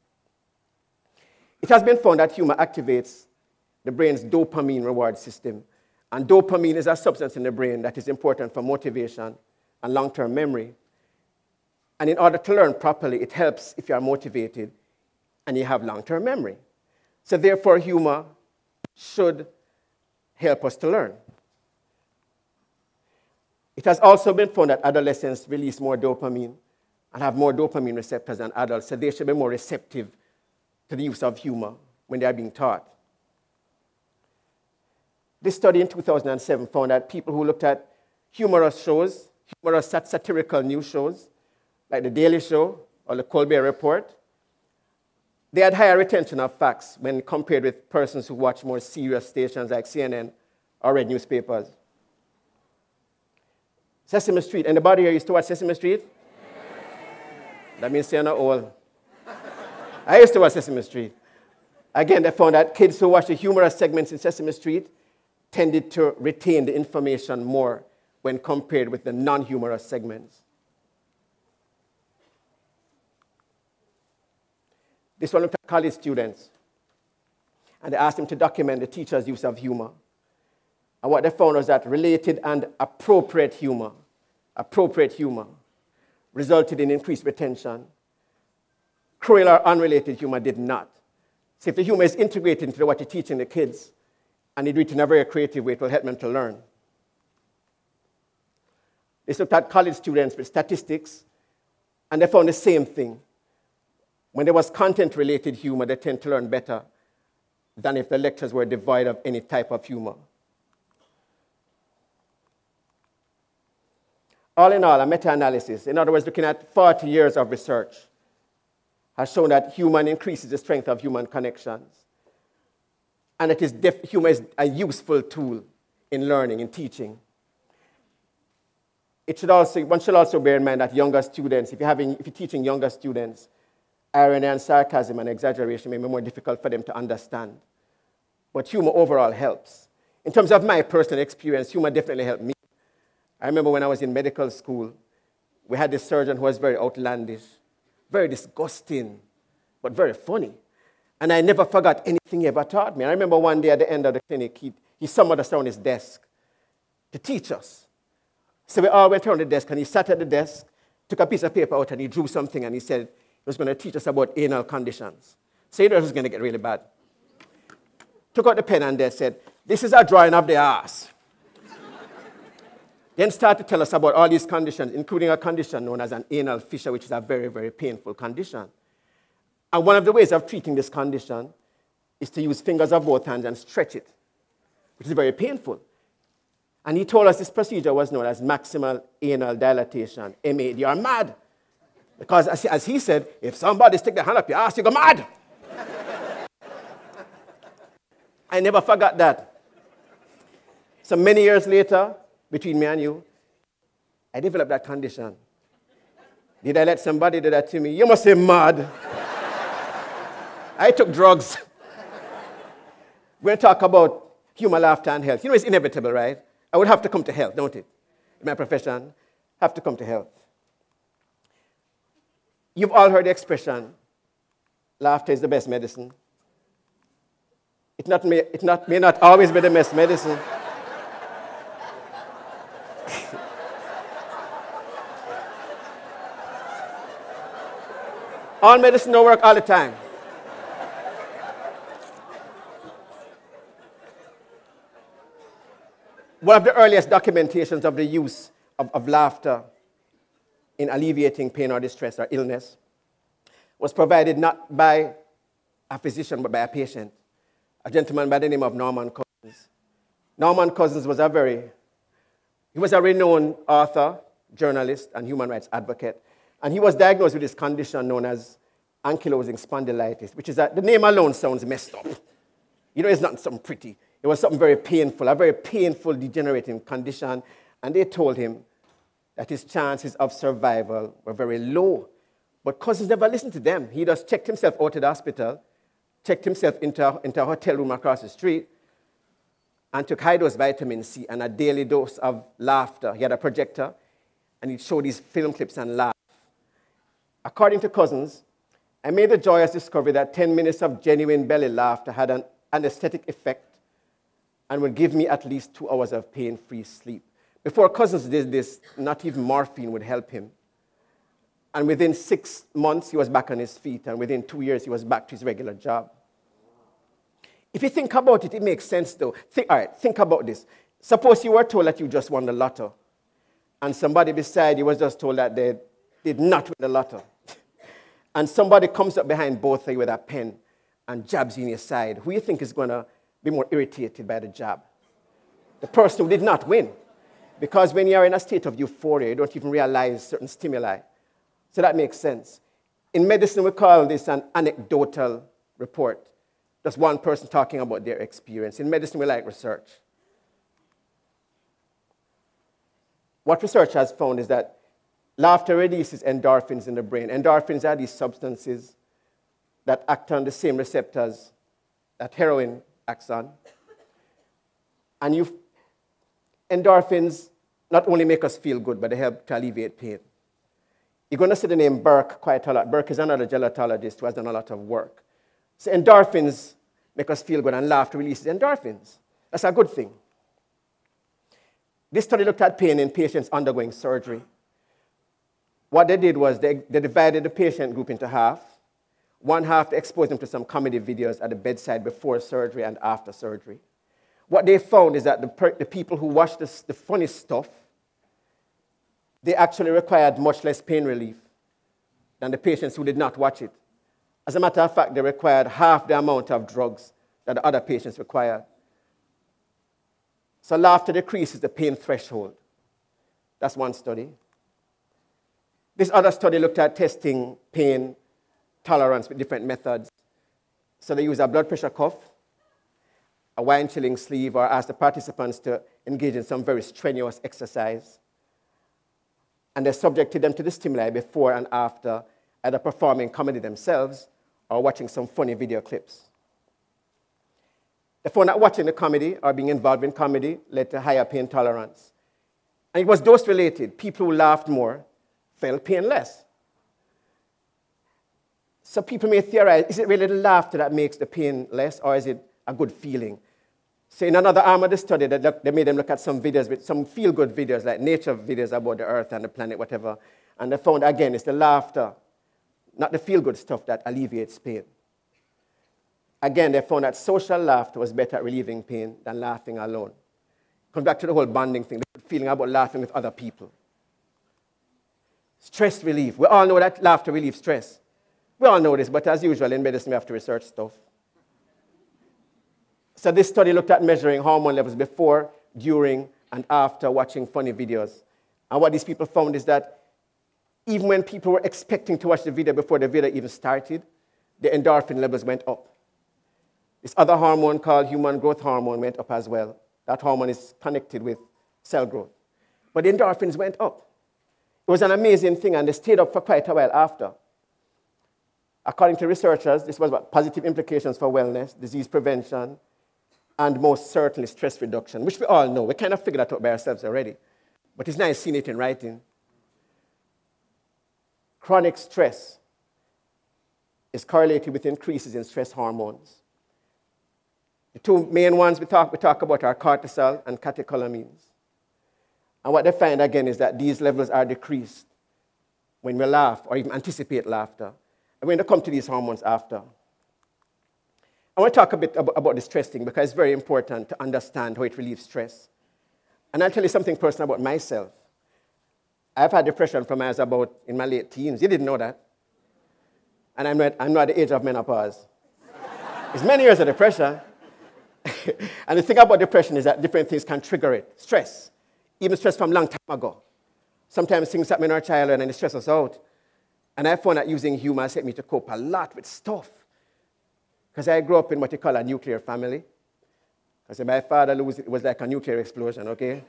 It has been found that humor activates the brain's dopamine reward system. And dopamine is a substance in the brain that is important for motivation and long-term memory. And in order to learn properly, it helps if you are motivated and you have long-term memory. So therefore, humor should help us to learn. It has also been found that adolescents release more dopamine and have more dopamine receptors than adults, so they should be more receptive to the use of humor when they are being taught. This study in 2007 found that people who looked at humorous shows, humorous satirical news shows, like The Daily Show or The Colbert Report, they had higher retention of facts when compared with persons who watch more serious stations like CNN or read newspapers. Sesame Street. Anybody here used to watch Sesame Street? That means you're not old. I used to watch Sesame Street. Again, they found that kids who watched the humorous segments in Sesame Street tended to retain the information more when compared with the non-humorous segments. This one looked at college students, and they asked them to document the teacher's use of humor. And what they found was that related and appropriate humor resulted in increased retention. Cruel or unrelated humor did not. So if the humor is integrated into what you're teaching the kids, and you do it in a very creative way, it will help them to learn. They looked at college students with statistics, and they found the same thing. When there was content-related humor, they tend to learn better than if the lectures were devoid of any type of humor. All in all, a meta-analysis, in other words, looking at 40 years of research, has shown that humor increases the strength of human connections. And humor is a useful tool in learning, in teaching. One should also bear in mind that younger students, if you're teaching younger students, irony and sarcasm and exaggeration may be more difficult for them to understand. But humor overall helps. In terms of my personal experience, humor definitely helped me. I remember when I was in medical school, we had this surgeon who was very outlandish, very disgusting, but very funny. And I never forgot anything he ever taught me. I remember one day at the end of the clinic, he summoned us around his desk to teach us. So we all went around the desk, and he sat at the desk, took a piece of paper out, and he drew something, and he said he was going to teach us about anal conditions. So he knew it was going to get really bad. Took out the pen and they said, "This is a drawing of the ass." Then started to tell us about all these conditions, including a condition known as an anal fissure, which is a very, very painful condition. And one of the ways of treating this condition is to use fingers of both hands and stretch it, which is very painful. And he told us this procedure was known as maximal anal dilatation, MAD. You're mad. Because as he said, if somebody stick their hand up your ass, you go mad. I never forgot that. So many years later, between me and you, I developed that condition. Did I let somebody do that to me? You must say mad. I took drugs. We're going to talk about humor, laughter, and health. You know, it's inevitable, right? I would have to come to health, don't it? In my profession, have to come to health. You've all heard the expression, laughter is the best medicine. It may not always be the best medicine. All medicine don't work all the time. One of the earliest documentations of the use of laughter in alleviating pain or distress or illness was provided not by a physician but by a patient, a gentleman by the name of Norman Cousins. Norman Cousins was a renowned author, journalist, and human rights advocate. And he was diagnosed with this condition known as ankylosing spondylitis, which is that the name alone sounds messed up. You know, it's not something pretty. It was something very painful, a very painful, degenerating condition. And they told him that his chances of survival were very low. But Cousins never listened to them. He just checked himself out of the hospital, checked himself into a hotel room across the street, and took high-dose vitamin C and a daily dose of laughter. He had a projector, and he'd show these film clips and laugh. According to Cousins, I made the joyous discovery that 10 minutes of genuine belly laughter had an anesthetic effect and would give me at least 2 hours of pain-free sleep. Before Cousins did this, not even morphine would help him. And within 6 months, he was back on his feet, and within 2 years, he was back to his regular job. If you think about it, it makes sense, though. Think about this. Suppose you were told that you just won the lotto, and somebody beside you was just told that they did not win the lotto. And somebody comes up behind both of you with a pen and jabs you in your side. Who do you think is going to be more irritated by the jab? The person who did not win. Because when you're in a state of euphoria, you don't even realize certain stimuli. So that makes sense. In medicine, we call this an anecdotal report. Just one person talking about their experience. In medicine, we like research. what research has found is that laughter releases endorphins in the brain. Endorphins are these substances that act on the same receptors that heroin acts on. And endorphins not only make us feel good, but they help to alleviate pain. You're going to see the name Burke quite a lot. Burke is another gelatologist who has done a lot of work. So endorphins make us feel good, and laughter releases endorphins. That's a good thing. This study looked at pain in patients undergoing surgery. What they did was they divided the patient group into half. One half, they exposed them to some comedy videos at the bedside before surgery and after surgery. What they found is that the people who watched the funny stuff, they actually required much less pain relief than the patients who did not watch it. As a matter of fact, they required half the amount of drugs that the other patients required. So laughter decreases the pain threshold. That's one study. This other study looked at testing pain tolerance with different methods. So they used a blood pressure cuff, a wine-chilling sleeve, or asked the participants to engage in some very strenuous exercise. And they subjected them to the stimuli before and after, either performing comedy themselves or watching some funny video clips. They found that watching the comedy or being involved in comedy led to higher pain tolerance. And it was dose-related. People who laughed more felt pain less. So people may theorize, is it really the laughter that makes the pain less, or is it a good feeling? So in another arm of the study, they made them look at some videos, with some feel-good videos, like nature videos about the earth and the planet, whatever. And they found, again, it's the laughter, not the feel-good stuff, that alleviates pain. Again, they found that social laughter was better at relieving pain than laughing alone. Comes back to the whole bonding thing, the feeling about laughing with other people. Stress relief. We all know that laughter relieves stress. We all know this, but as usual, in medicine, we have to research stuff. So this study looked at measuring hormone levels before, during, and after watching funny videos. And what these people found is that even when people were expecting to watch the video before the video even started, the endorphin levels went up. This other hormone called human growth hormone went up as well. That hormone is connected with cell growth. But the endorphins went up. It was an amazing thing, and they stayed up for quite a while after. According to researchers, this was about positive implications for wellness, disease prevention, and most certainly stress reduction, which we all know. We kind of figured that out by ourselves already. But it's nice seeing it in writing. Chronic stress is correlated with increases in stress hormones. The two main ones we talk about are cortisol and catecholamines. And what they find, again, is that these levels are decreased when we laugh or even anticipate laughter. And we're going to come to these hormones after. I want to talk a bit about the stress thing because it's very important to understand how it relieves stress. And I'll tell you something personal about myself. I've had depression from when I was about in my late teens. You didn't know that. And I'm not at the age of menopause. It's many years of depression. And the thing about depression is that different things can trigger it. Stress. Even stress from a long time ago. Sometimes things happen in our childhood and they stress us out. And I found that using humor has helped me to cope a lot with stuff. Because I grew up in what you call a nuclear family. Because my father it was like a nuclear explosion, okay?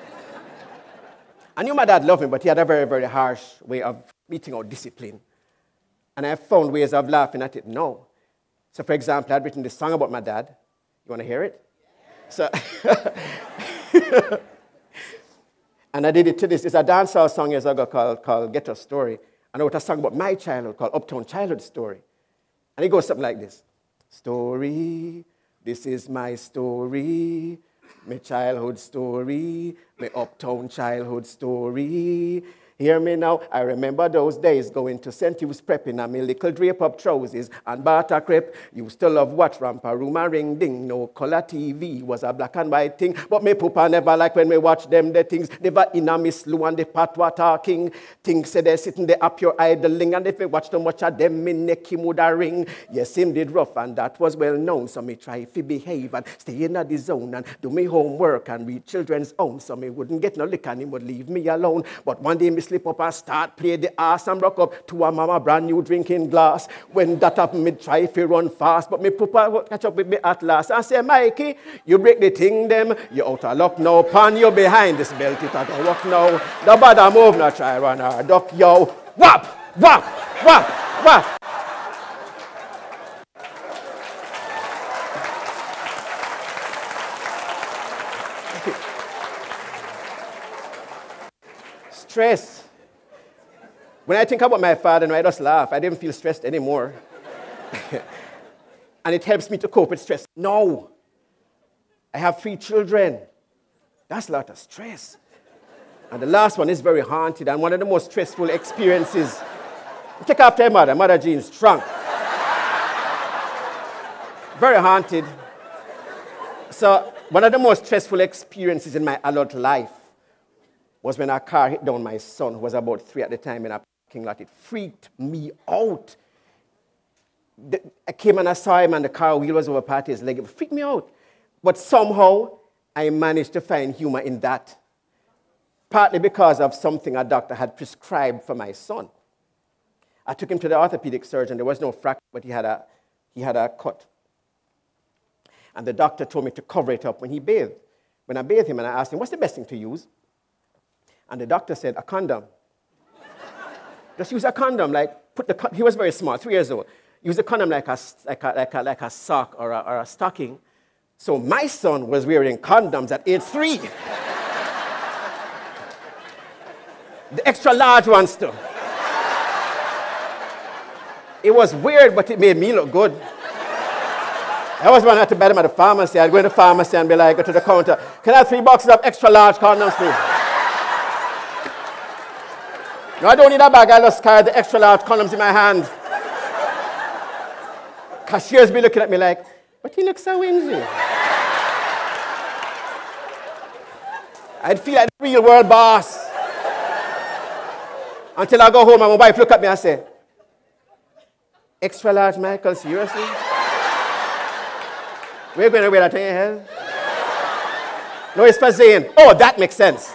I knew my dad loved me, but he had a very, very harsh way of meting out discipline. And I found ways of laughing at it now. So, for example, I'd written this song about my dad. You want to hear it? So, and I did it to this. It's a dancehall song years ago called Get a Story. And I wrote a song about my childhood called Uptown Childhood Story. And it goes something like this. Story, this is my story, my childhood story, my uptown childhood story. Hear me now, I remember those days going to St. Hugh's prepping on my little drape-up trousers and barter crepe. Used to love watch Rampa Rooma Ring Ding. No color TV was a black and white thing. But me papa never like when we watch them the things. Never in a Miss Lou and the patwa talking. Things say they sitting there up your idling. And if we watch too much of them, me neck him would a ring. Yes, him did rough and that was well known. So me try to behave and stay in the zone and do me homework and read children's own. So me wouldn't get no lick and him would leave me alone. But one day me slip up and start play the ass and broke up to a mama brand new drinking glass. When that happened, me try to run fast, but me papa catch up with me at last. I say, Mikey, you break the thing them, you out of luck now, pan you behind this belt, it a go walk now. The bad move now, try run her duck, yo. Whap, whap, whap, whap. Stress. When I think about my father, I just laugh. I didn't feel stressed anymore. And it helps me to cope with stress. No. I have 3 children. That's a lot of stress. And the last one is very haunted and one of the most stressful experiences. Take after your mother. Mother Jean, strong. Very haunted. So one of the most stressful experiences in my adult life was when a car hit down my son, who was about 3 at the time, in a parking lot. It freaked me out. I came and I saw him and the car wheel was over part of his leg. It freaked me out. But somehow, I managed to find humor in that. Partly because of something a doctor had prescribed for my son. I took him to the orthopedic surgeon. There was no fracture, but he had a cut. And the doctor told me to cover it up when he bathed. When I bathed him and I asked him, what's the best thing to use? And the doctor said, a condom. Just use a condom, he was very small, 3 years old. Use a condom like a sock or a stocking. So my son was wearing condoms at age 3. The extra large ones too. It was weird, but it made me look good. I always wanted to buy them at the pharmacy. I'd go to the pharmacy and be like, go to the counter, can I have 3 boxes of extra large condoms, please? No, I don't need a bag. I just carry the extra large condoms in my hand. Cashiers be looking at me like, but he looks so whimsy. I'd feel like the real world boss. Until I go home and my wife look at me and say, extra large, Michael, seriously? We're going to wear that on your head? No, it's for Zane. Oh, that makes sense.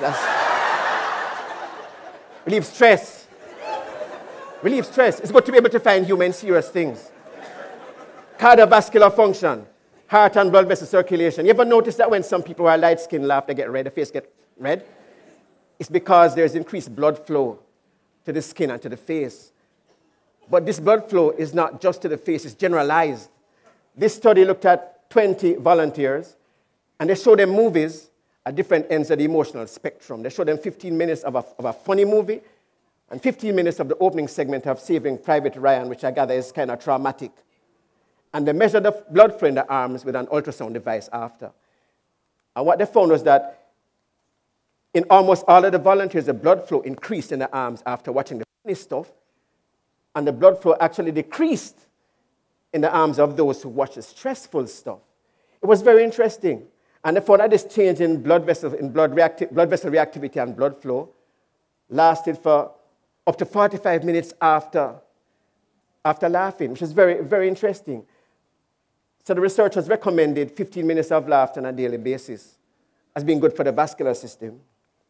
Relieve stress. Relieve stress. It's good to be able to find humor in serious things. Cardiovascular function, heart and blood vessel circulation. You ever notice that when some people who are light-skinned laugh, they get red, the face gets red? It's because there's increased blood flow to the skin and to the face. But this blood flow is not just to the face, it's generalized. This study looked at 20 volunteers, and they showed them movies at different ends of the emotional spectrum. They showed them 15 minutes of a funny movie and 15 minutes of the opening segment of Saving Private Ryan, which I gather is kind of traumatic. And they measured the blood flow in the arms with an ultrasound device after. And what they found was that in almost all of the volunteers, the blood flow increased in the arms after watching the funny stuff, and the blood flow actually decreased in the arms of those who watched the stressful stuff. It was very interesting. And they found that this change in blood vessel reactivity and blood flow lasted for up to 45 minutes after laughing, which is very, very interesting. So the researchers recommended 15 minutes of laughter on a daily basis as being good for the vascular system.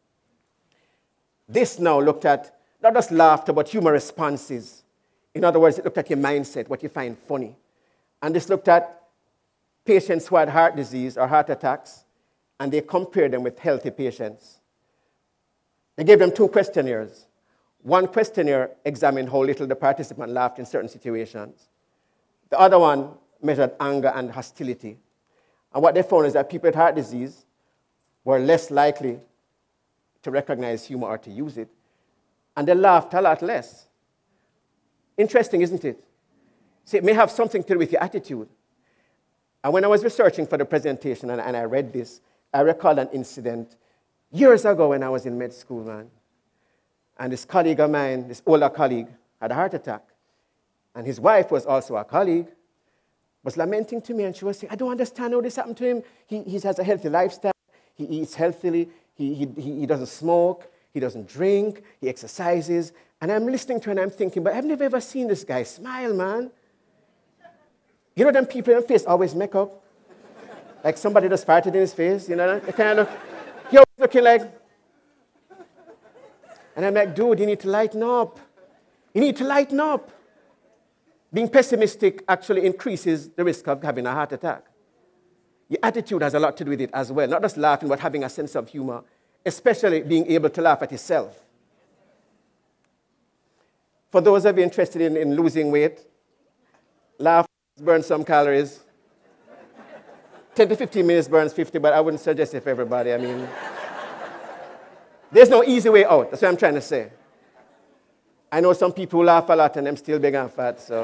This now looked at not just laughter, but humor responses. In other words, it looked at your mindset, what you find funny. And this looked at patients who had heart disease or heart attacks, and they compared them with healthy patients. They gave them 2 questionnaires. One questionnaire examined how little the participant laughed in certain situations. The other one measured anger and hostility. And what they found is that people with heart disease were less likely to recognize humor or to use it, and they laughed a lot less. Interesting, isn't it? See, it may have something to do with your attitude. And when I was researching for the presentation and I read this, I recalled an incident years ago when I was in med school, man. And this colleague of mine, this older colleague, had a heart attack. And his wife was also a colleague, was lamenting to me, and she was saying, I don't understand how this happened to him. He has a healthy lifestyle. He eats healthily. He doesn't smoke. He doesn't drink. He exercises. And I'm listening to her and I'm thinking, but I've never ever seen this guy smile, man. You know them people in the face always make up? Like somebody just farted in his face, you know? They kind of look, he always looking like, And I'm like, dude, you need to lighten up. You need to lighten up. Being pessimistic actually increases the risk of having a heart attack. Your attitude has a lot to do with it as well. Not just laughing, but having a sense of humor, especially being able to laugh at yourself. For those of you interested in losing weight, laugh, burn some calories. 10 to 15 minutes burns 50, but I wouldn't suggest it for everybody. I mean, there's no easy way out. That's what I'm trying to say. I know some people who laugh a lot and I'm still big and fat, so.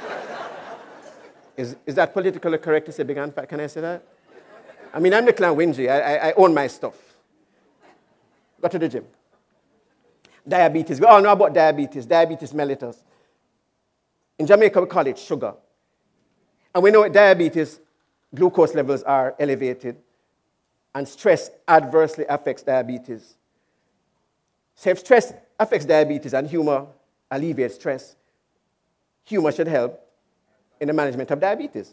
Is that politically correct to say big and fat? Can I say that? I mean, I'm little and whingy. I own my stuff. Go to the gym. Diabetes. We all know about diabetes. Diabetes mellitus. In Jamaica, we call it sugar. And we know with diabetes, glucose levels are elevated, and stress adversely affects diabetes. So if stress affects diabetes and humor alleviates stress, humor should help in the management of diabetes.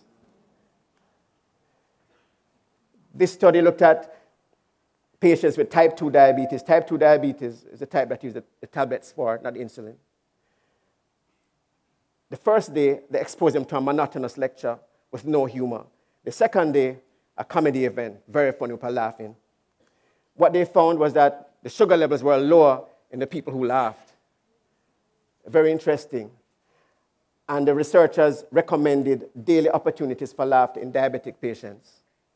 This study looked at patients with type 2 diabetes. Type 2 diabetes is the type that uses the tablets for, not insulin. The first day, they exposed them to a monotonous lecture with no humor. The second day, a comedy event, very funny, people laughing. What they found was that the sugar levels were lower in the people who laughed. Very interesting. And the researchers recommended daily opportunities for laughter in diabetic patients.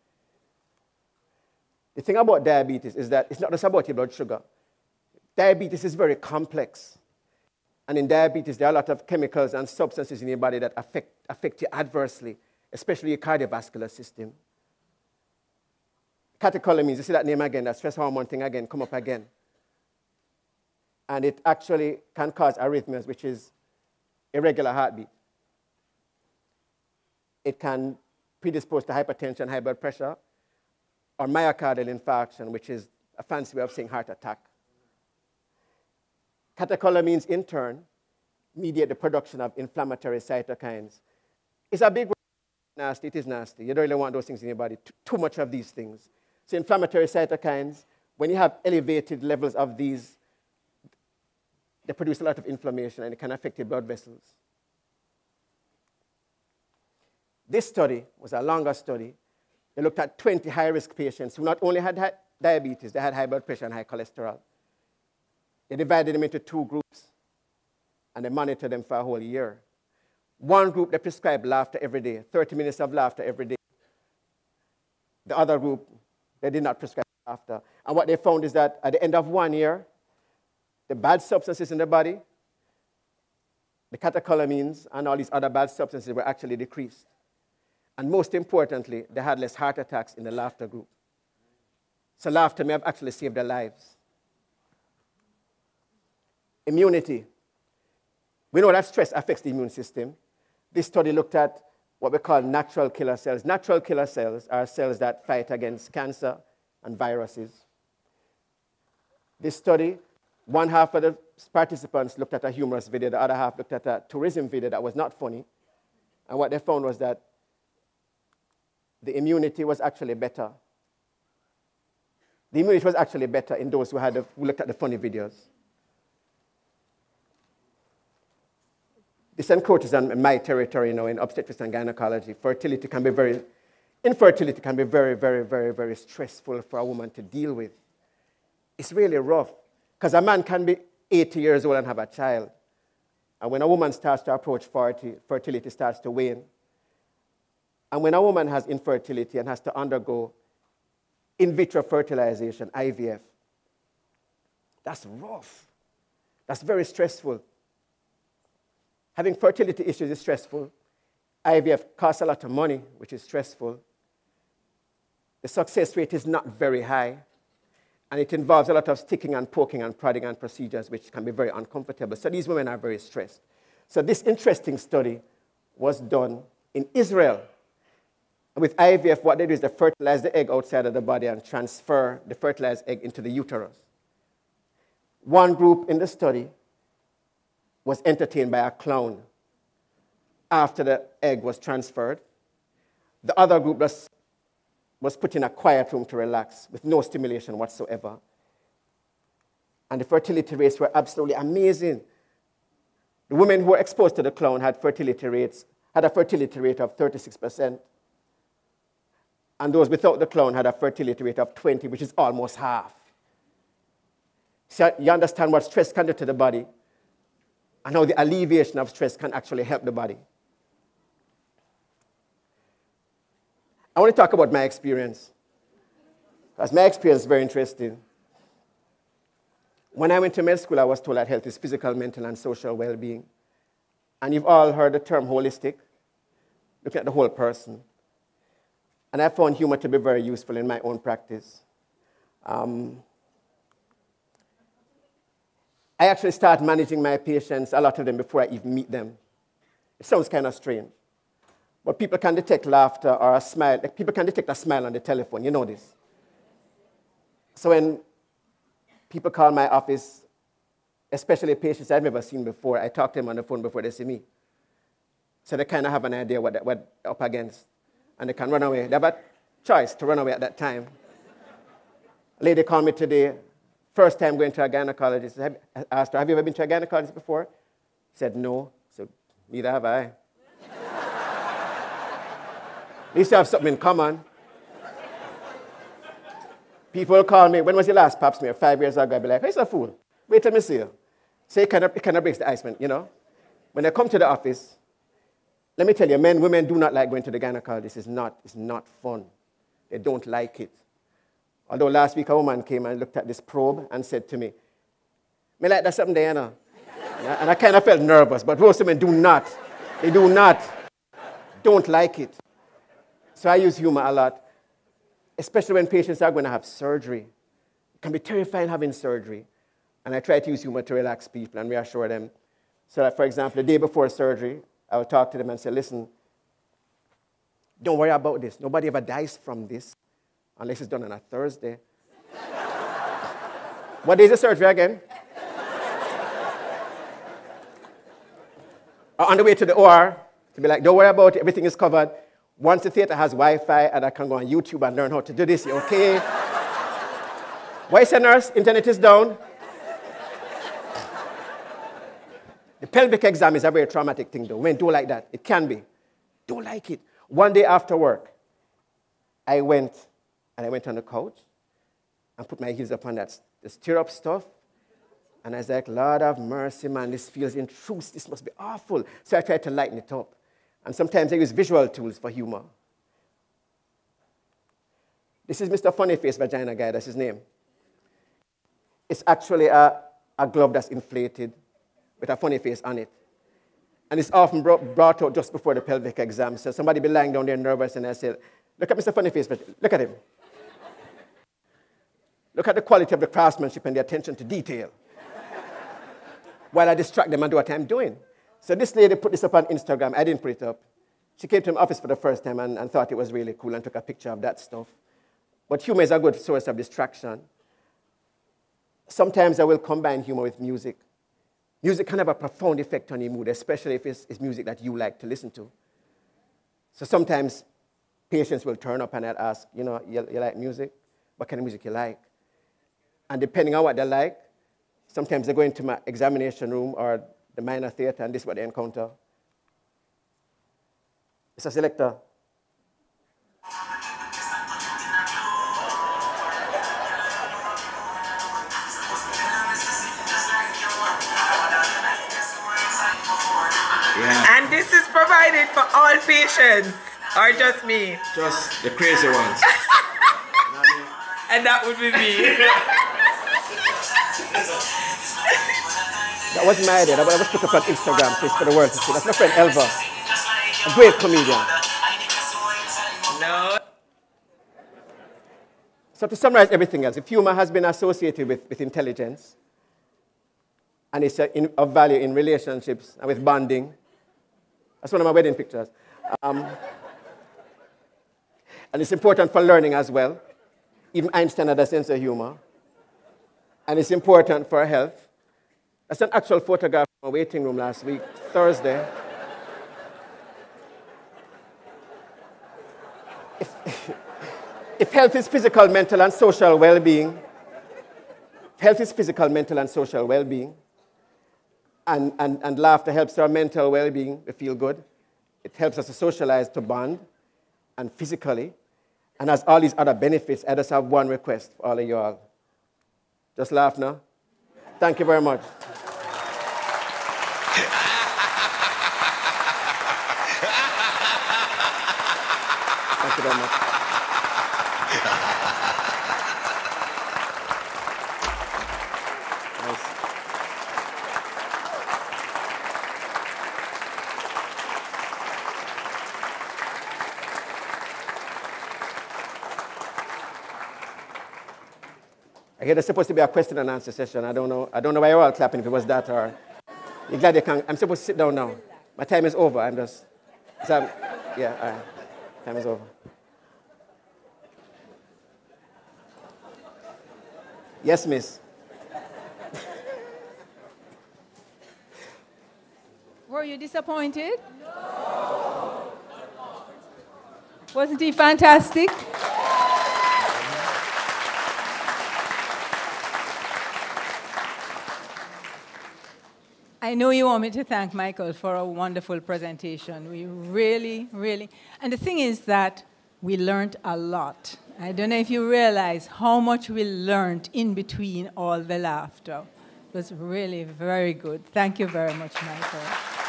The thing about diabetes is that it's not just about your blood sugar. Diabetes is very complex. And in diabetes, there are a lot of chemicals and substances in your body that affect you adversely, especially your cardiovascular system. Catecholamines, you see that name again, that stress hormone thing again, come up again. And it actually can cause arrhythmias, which is irregular heartbeat. It can predispose to hypertension, high blood pressure, or myocardial infarction, which is a fancy way of saying heart attack. Catecholamines, in turn, mediate the production of inflammatory cytokines. It's a big word. Nasty. It is nasty. You don't really want those things in your body. Too much of these things. So inflammatory cytokines, when you have elevated levels of these, they produce a lot of inflammation and it can affect your blood vessels. This study was a longer study. They looked at 20 high-risk patients who not only had diabetes, they had high blood pressure and high cholesterol. They divided them into two groups, and they monitored them for a whole year. One group, they prescribed laughter every day, 30 minutes of laughter every day. The other group, they did not prescribe laughter. And what they found is that at the end of 1 year, the bad substances in the body, the catecholamines and all these other bad substances were actually decreased. And most importantly, they had less heart attacks in the laughter group. So laughter may have actually saved their lives. Immunity. We know that stress affects the immune system. This study looked at what we call natural killer cells. Natural killer cells are cells that fight against cancer and viruses. This study, one half of the participants looked at a humorous video, the other half looked at a tourism video that was not funny. And what they found was that the immunity was actually better. The immunity was actually better in those who looked at the funny videos. This encroaches on my territory, in obstetrics and gynecology. Infertility can be very, very, very, very stressful for a woman to deal with. It's really rough, because a man can be 80 years old and have a child. And when a woman starts to approach 40, fertility starts to wane. And when a woman has infertility and has to undergo in vitro fertilization, IVF, that's rough. That's very stressful. Having fertility issues is stressful. IVF costs a lot of money, which is stressful. The success rate is not very high. And it involves a lot of sticking and poking and prodding and procedures, which can be very uncomfortable. So these women are very stressed. So this interesting study was done in Israel. With IVF, what they do is they fertilize the egg outside of the body and transfer the fertilized egg into the uterus. One group in the study was entertained by a clown after the egg was transferred. The other group was put in a quiet room to relax with no stimulation whatsoever. And the fertility rates were absolutely amazing. The women who were exposed to the clown had a fertility rate of 36%. And those without the clown had a fertility rate of 20, which is almost half. So you understand what stress can do to the body and how the alleviation of stress can actually help the body. I want to talk about my experience, because my experience is very interesting. When I went to med school, I was told that health is physical, mental, and social well-being. And you've all heard the term holistic, looking at the whole person. And I found humor to be very useful in my own practice. I actually start managing my patients, a lot of them, before I even meet them. It sounds kind of strange. But people can detect laughter or a smile. People can detect a smile on the telephone. You know this. So when people call my office, especially patients I've never seen before, I talk to them on the phone before they see me. So they kind of have an idea what they're up against. And they can run away. They have a choice to run away at that time. A lady called me today, first time going to a gynecologist. I asked her, have you ever been to a gynecologist before? She said, no. So, neither have I. At least you have something in common. People call me, when was your last pap smear? 5 years ago. I'll be like, hey, you're a fool. Wait till me see you. So it kind of breaks the ice, man, you know. When they come to the office, let me tell you, men, women do not like going to the gynecologist. It's not fun. They don't like it. Although last week a woman came and looked at this probe and said to me, me like that something there, you know. Yeah, and I kind of felt nervous, but most women do not. They don't like it. So I use humor a lot, especially when patients are going to have surgery. It can be terrifying having surgery. And I try to use humor to relax people and reassure them. So that, for example, the day before surgery, I will talk to them and say, listen, don't worry about this. Nobody ever dies from this unless it's done on a Thursday. What day is the surgery again? Or on the way to the OR, to be like, don't worry about it, everything is covered. Once the theater has Wi-Fi and I can go on YouTube and learn how to do this, you okay? Why is a nurse? Internet is down. The pelvic exam is a very traumatic thing, though. Women don't like that. It can be. Don't like it. One day after work, I went on the couch and put my heels upon the stirrup stuff. And I was like, Lord have mercy, man, this feels intrusive. This must be awful. So I tried to lighten it up. And sometimes I use visual tools for humor. This is Mr. Funny Face Vagina Guy, that's his name. It's actually a glove that's inflated with a funny face on it. And it's often brought out just before the pelvic exam. So somebody be lying down there nervous and I say, look at Mr. Funny Face, look at him. Look at the quality of the craftsmanship and the attention to detail. While I distract them and do what I'm doing. So this lady put this up on Instagram. I didn't put it up. She came to my office for the first time and thought it was really cool and took a picture of that stuff. But humor is a good source of distraction. Sometimes I will combine humor with music. Music can have a profound effect on your mood, especially if it's music that you like to listen to. So sometimes patients will turn up and I'll ask, you know, you like music? What kind of music you like? And depending on what they like, sometimes they go into my examination room or the minor theater, and this is what they encounter. Mr. Selector. Yeah. And this is provided for all patients, or just me? Just the crazy ones. And that would be me. That wasn't my idea. That was put up on Instagram for the world to see. That's my friend Elva, a great comedian. No. So to summarize everything else, if humor has been associated with intelligence, and it's of value in relationships and with bonding, that's one of my wedding pictures. And it's important for learning as well. Even Einstein had a sense of humor. And it's important for health. That's an actual photograph from a waiting room last week, Thursday. If health is physical, mental, and social well-being, Health is physical, mental, and social well-being. And laughter helps our mental well-being to feel good. It helps us to socialize, to bond, and physically. And has all these other benefits. I just have one request for all of you all. Just laugh now. Thank you very much. Thank you very much. Nice. I hear there's supposed to be a question and answer session. I don't know why you're all clapping, if it was that or... You're glad you can... I'm supposed to sit down now. My time is over. I'm just... yeah, all right. Time is over. Yes, miss. Were you disappointed? No. Wasn't he fantastic? I know you want me to thank Michael for a wonderful presentation. We really, really... And the thing is that we learned a lot. I don't know if you realize how much we learned in between all the laughter. It was really very good. Thank you very much, Michael.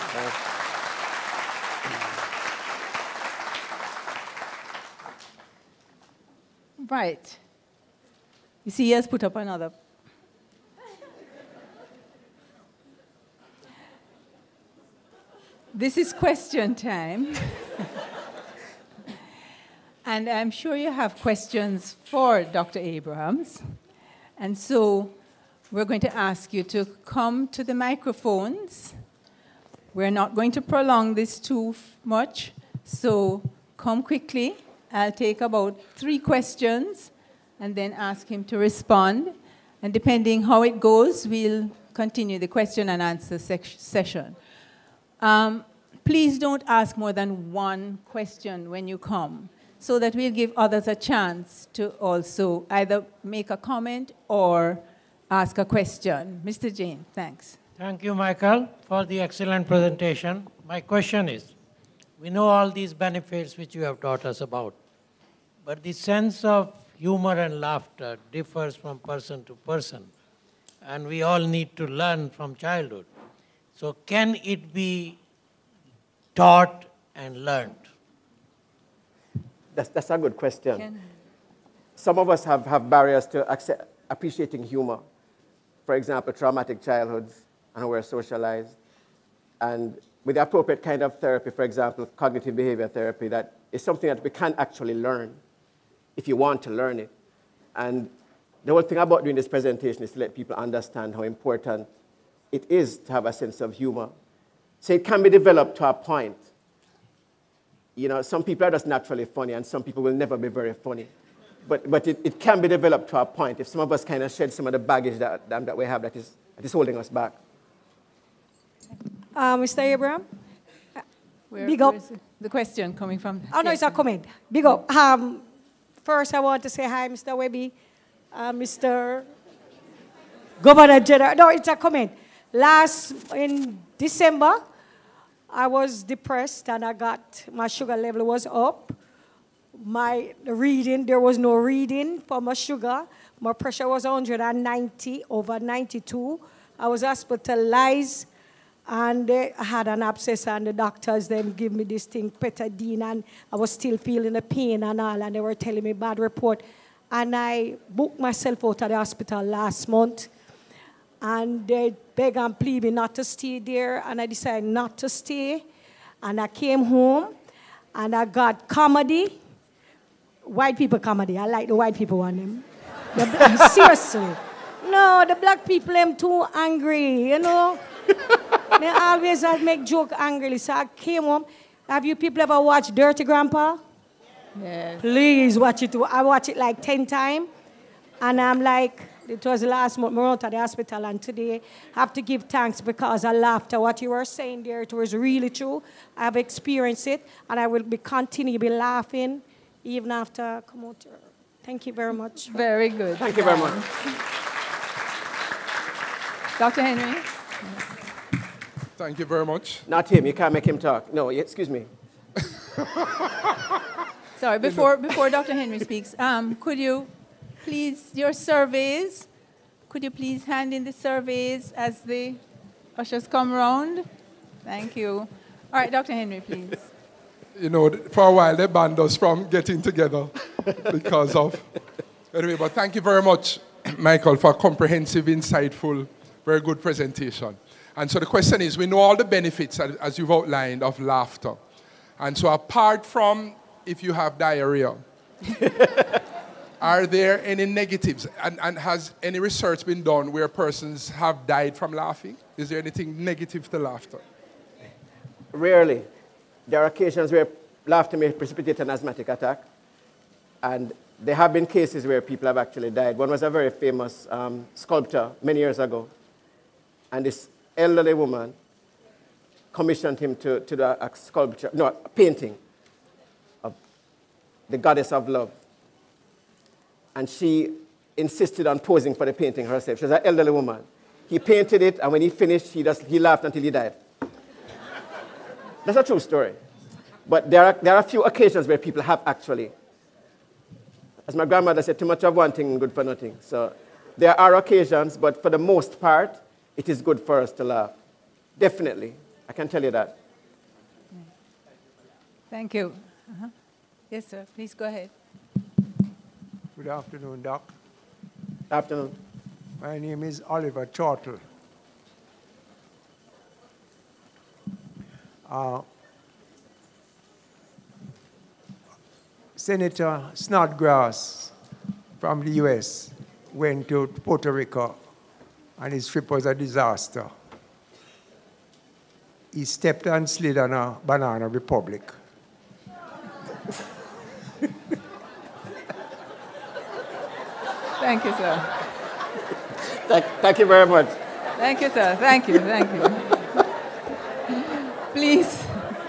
Right. You see, he has put up another... This is question time. And I'm sure you have questions for Dr. Abrahams. And so we're going to ask you to come to the microphones. We're not going to prolong this too much, so come quickly. I'll take about 3 questions and then ask him to respond. And depending how it goes, we'll continue the question and answer session. Please don't ask more than 1 question when you come, so that we'll give others a chance to also either make a comment or ask a question. Mr. Jane, thanks. Thank you, Michael, for the excellent presentation. My question is, we know all these benefits which you have taught us about, but the sense of humor and laughter differs from person to person, and we all need to learn from childhood. So can it be taught and learned? That's a good question. Some of us have barriers to appreciating humor. For example, traumatic childhoods and how we're socialized. And with the appropriate kind of therapy, for example, cognitive behavior therapy, that is something that we can actually learn if you want to learn it. And the whole thing about doing this presentation is to let people understand how important it is to have a sense of humor. So it can be developed to a point. You know, some people are just naturally funny, and some people will never be very funny. But it can be developed to a point if some of us kind of shed some of the baggage that we have that is holding us back. Mr. Abraham? Big up. Where's the question coming from? Oh, no, it's a comment. Big up. First, I want to say hi, Mr. Webby, Mr. Governor General. No, it's a comment. In December, I was depressed and my sugar level was up. There was no reading for my sugar. My pressure was 190 over 92. I was hospitalized and I had an abscess and the doctors then give me this thing, petadine, and I was still feeling the pain and all, and they were telling me bad report. And I booked myself out of the hospital last month. And they begged and pleaded me not to stay there, and I decided not to stay. And I came home, and I got comedy, white people comedy. I like the white people one, them. Seriously. No, the black people, them too angry, you know. They always make joke angrily. So I came home. Have you people ever watched Dirty Grandpa? Yes. Please watch it. I watched it like 10 times. And I'm like, it was the last month, we were out at the hospital, and today I have to give thanks because I laughed at what you were saying there. It was really true. I have experienced it, and I will continue to be laughing even after I come out here. Thank you very much. Very good. Thank you very much. Dr. Henry? Thank you very much. Not him. You can't make him talk. No, excuse me. Sorry, before Dr. Henry speaks, could you please, your surveys, could you please hand in the surveys as the ushers come around? Thank you. All right, Dr. Henry, please. You know, for a while they banned us from getting together because of... Anyway, but thank you very much, Michael, for a comprehensive, insightful, very good presentation. And so the question is, we know all the benefits, as you've outlined, of laughter. And so apart from if you have diarrhea, are there any negatives? And has any research been done where persons have died from laughing? Is there anything negative to laughter? Rarely. There are occasions where laughter may precipitate an asthmatic attack. And there have been cases where people have actually died. One was a very famous sculptor many years ago. And this elderly woman commissioned him to do a sculpture, no, a painting of the goddess of love. And she insisted on posing for the painting herself. She was an elderly woman. He painted it, and when he finished, he laughed until he died. That's a true story. But there are a few occasions where people have actually, as my grandmother said, too much of one thing, good for nothing. So there are occasions, but for the most part, it is good for us to laugh. Definitely. I can tell you that. Thank you. Yes, sir. Please go ahead. Good afternoon, Doc. Afternoon. My name is Oliver Chortle. Senator Snodgrass from the U.S. went to Puerto Rico, and his trip was a disaster. He stepped and slid on a banana republic. Thank you, sir. Thank you very much. Thank you, sir. Thank you. Thank you. Please.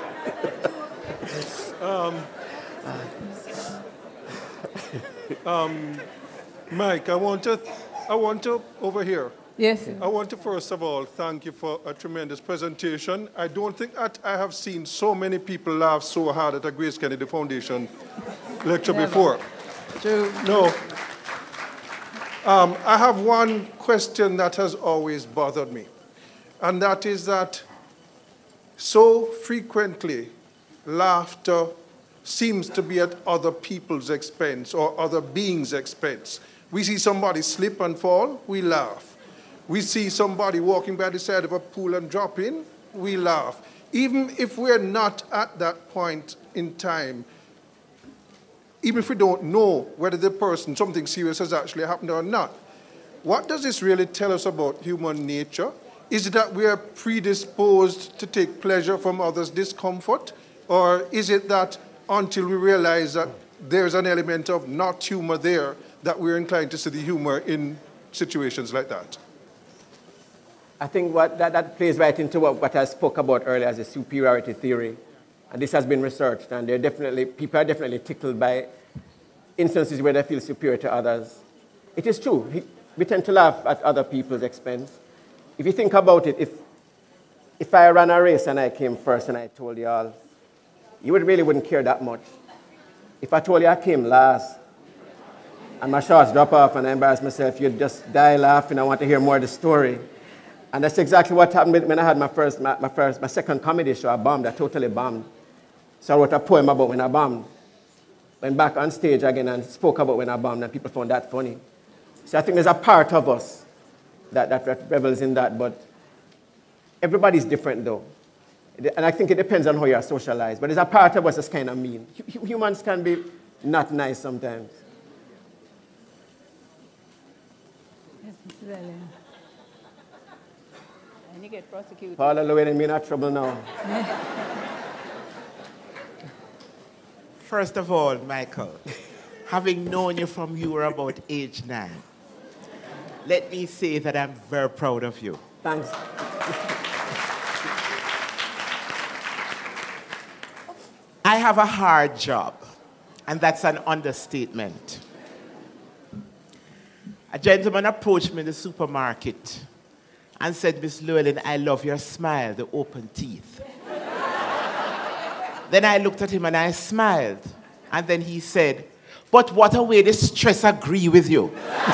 Mike, I want to over here. Yes, sir. I want to first of all thank you for a tremendous presentation. I don't think that I have seen so many people laugh so hard at a GraceKennedy Foundation lecture before. True. No. I have one question that has always bothered me, and that is that so frequently laughter seems to be at other people's expense or other beings' expense. We see somebody slip and fall, we laugh. We see somebody walking by the side of a pool and drop in, we laugh. Even if we're not at that point in time, even if we don't know whether the person, something serious has actually happened or not, what does this really tell us about human nature? Is it that we are predisposed to take pleasure from others' discomfort? Or is it that until we realize that there's an element of not humor there, that we're inclined to see the humor in situations like that? I think that plays right into what I spoke about earlier as a superiority theory. And this has been researched, and people are definitely tickled by instances where they feel superior to others. It is true. We tend to laugh at other people's expense. If you think about it, if I ran a race and I came first and I told you all, you really wouldn't care that much. If I told you I came last and my shorts drop off and I embarrass myself, you'd just die laughing. I want to hear more of the story. And that's exactly what happened when I had my second comedy show. I totally bombed. So I wrote a poem about when I bombed. Went back on stage again and spoke about when I bombed, and people found that funny. So I think there's a part of us that revels in that, but everybody's different though. And I think it depends on how you are socialized. But there's a part of us that's kind of mean. Humans can be not nice sometimes. Yes, Mr. Allen. And you get prosecuted. Paula Llewellyn, me not trouble now. First of all, Michael, having known you from you were about age 9, let me say that I'm very proud of you. Thanks. I have a hard job, and that's an understatement. A gentleman approached me in the supermarket and said, Miss Llewellyn, I love your smile, the open teeth. Then I looked at him and I smiled. And then he said, but what a way the stress agree with you.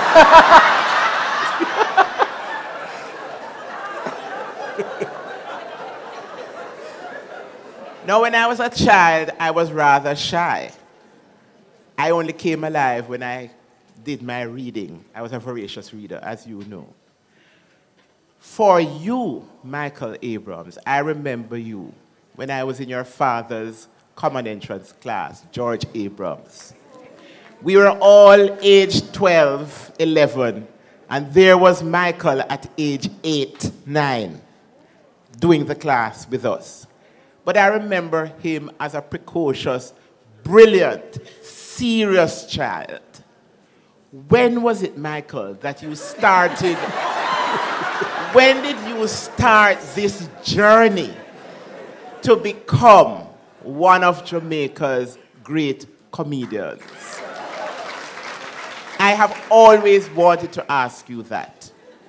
Now, when I was a child, I was rather shy. I only came alive when I did my reading. I was a voracious reader, as you know. For you, Michael Abrams, I remember you when I was in your father's common entrance class, George Abrams. We were all aged 12, 11, and there was Michael at age 8, 9, doing the class with us. But I remember him as a precocious, brilliant, serious child. When was it, Michael, that you started, when did you start this journey to become one of Jamaica's great comedians? I have always wanted to ask you that.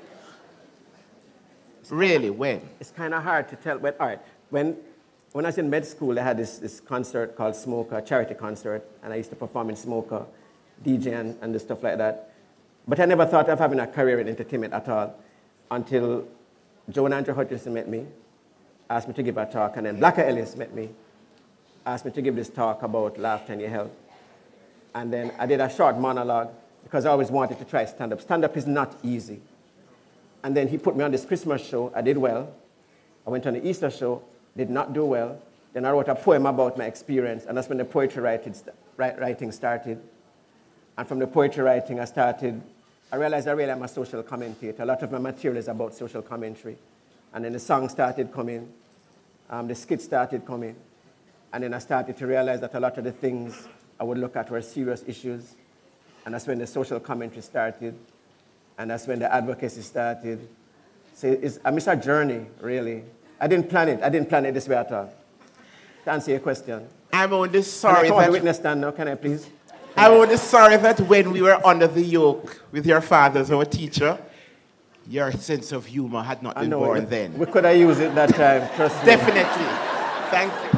Really, when? It's kind of hard to tell, but all right. When I was in med school, I had this concert called Smoker, charity concert, and I used to perform in Smoker, DJ and the stuff like that. But I never thought of having a career in entertainment at all until Joan Andrew Hutchinson met me, asked me to give a talk, and then Blacker Ellis met me, asked me to give this talk about laughter and your health. And then I did a short monologue because I always wanted to try stand-up. Stand-up is not easy. And then he put me on this Christmas show. I did well. I went on the Easter show. Did not do well. Then I wrote a poem about my experience, and that's when the poetry writing started. And from the poetry writing, I realized I really am a social commentator. A lot of my material is about social commentary. And then the songs started coming, the skits started coming, and then I started to realize that a lot of the things I would look at were serious issues, and that's when the social commentary started, and that's when the advocacy started. So I miss a journey, really. I didn't plan it. I didn't plan it this way at all. To answer your question. I'm only sorry that... witness stand now, can I please? I'm only sorry that when we were under the yoke with your father as our teacher, your sense of humor had not been born then. We could have used it that time, trust me. Definitely. Thank you.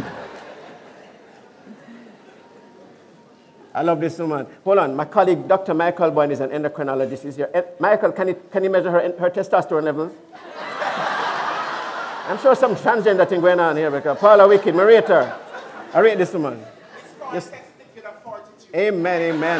I love this woman. Hold on, my colleague, Dr. Michael Boyne, is an endocrinologist. Is here. Michael, can you measure her testosterone levels? I'm sure some transgender thing going on here because Paula Wicked, I rate her. I rate this woman. Yes. Amen, amen.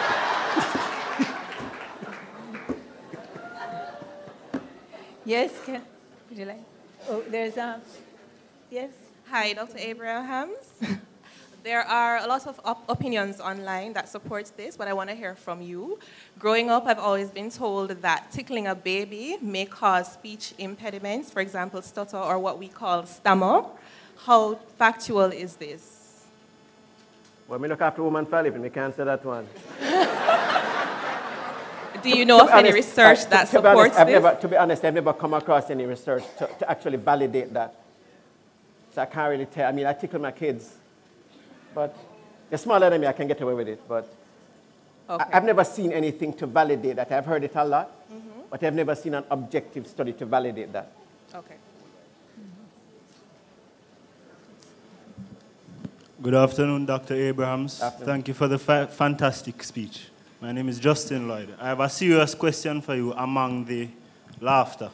Yes, would you like? Oh, there's yes. Hi, Dr. Abrahams. There are a lot of opinions online that support this, but I want to hear from you. Growing up, I've always been told that tickling a baby may cause speech impediments, for example, stutter or what we call stammer. How factual is this? Well, me look after women for a living, we can't say that one. Do you know of any research that supports this? To be honest, I've never come across any research to actually validate that. So I can't really tell. I mean, I tickle my kids. But they're smaller than me, I can get away with it. But okay. I've never seen anything to validate that. I've heard it a lot, but I've never seen an objective study to validate that. Okay. Good afternoon, Dr. Abrahams. Afternoon. Thank you for the fantastic speech. My name is Justin Lloyd. I have a serious question for you among the laughter.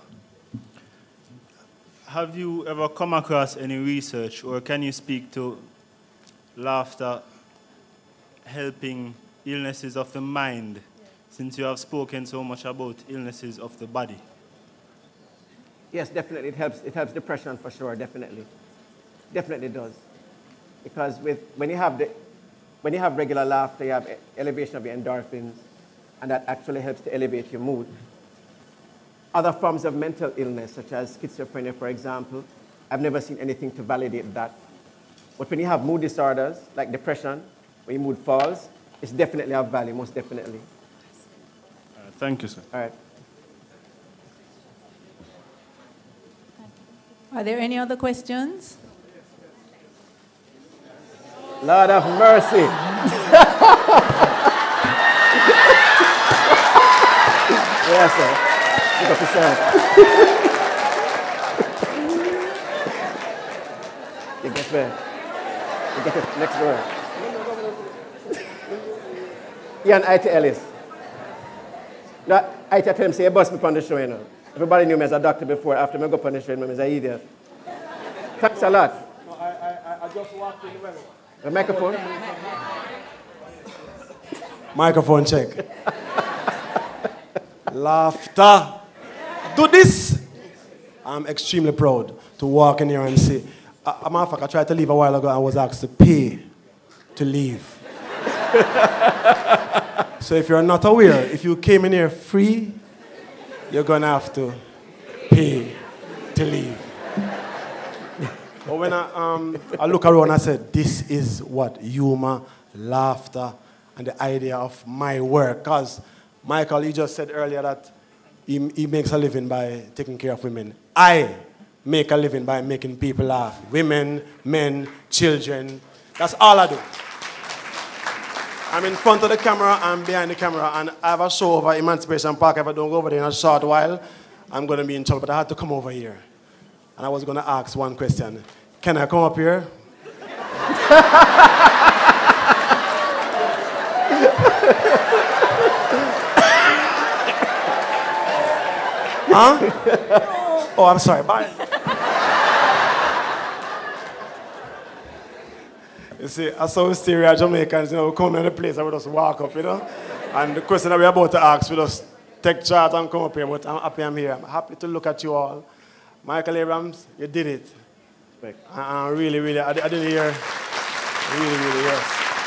Have you ever come across any research, or can you speak to laughter helping illnesses of the mind, since you have spoken so much about illnesses of the body? Yes, definitely. It helps depression for sure, definitely. Definitely does. Because when you have regular laughter, you have elevation of your endorphins, and that actually helps to elevate your mood. Other forms of mental illness, such as schizophrenia, for example, I've never seen anything to validate that. But when you have mood disorders, like depression, when your mood falls, it's definitely of value, most definitely. Thank you, sir. All right. Are there any other questions? Lord of mercy. Yes, sir. Pick up yourself. You get where? You get it next door. Yeah, and I to Ellis. No, I tell him, say, you bust me on the show, you know. Everybody knew me as a doctor before. After I go on the show, I was an idiot. Thanks a lot. No, I just walked in the way. The microphone? Microphone check. Laughter. Do this. I'm extremely proud to walk in here and say, a matter of fact, I tried to leave a while ago and was asked to pay to leave. So if you're not aware, if you came in here free, you're going to have to pay to leave. But when I look around, I said, this is what humor, laughter, and the idea of my work. Because Michael, you just said earlier that he makes a living by taking care of women. I make a living by making people laugh. Women, men, children. That's all I do. I'm in front of the camera, I'm behind the camera, and I have a show over Emancipation Park. If I don't go over there in a short while, I'm going to be in trouble. But I had to come over here. And I was going to ask one question. Can I come up here? Huh? Oh, I'm sorry. Bye. You see, I saw stereo Jamaicans, you know, we come in the place and we just walk up, you know. And the question that we're about to ask, we just take charge and come up here. But I'm happy I'm here. I'm happy to look at you all. Michael Abrams, you did it. Really, I didn't hear. Really, yes.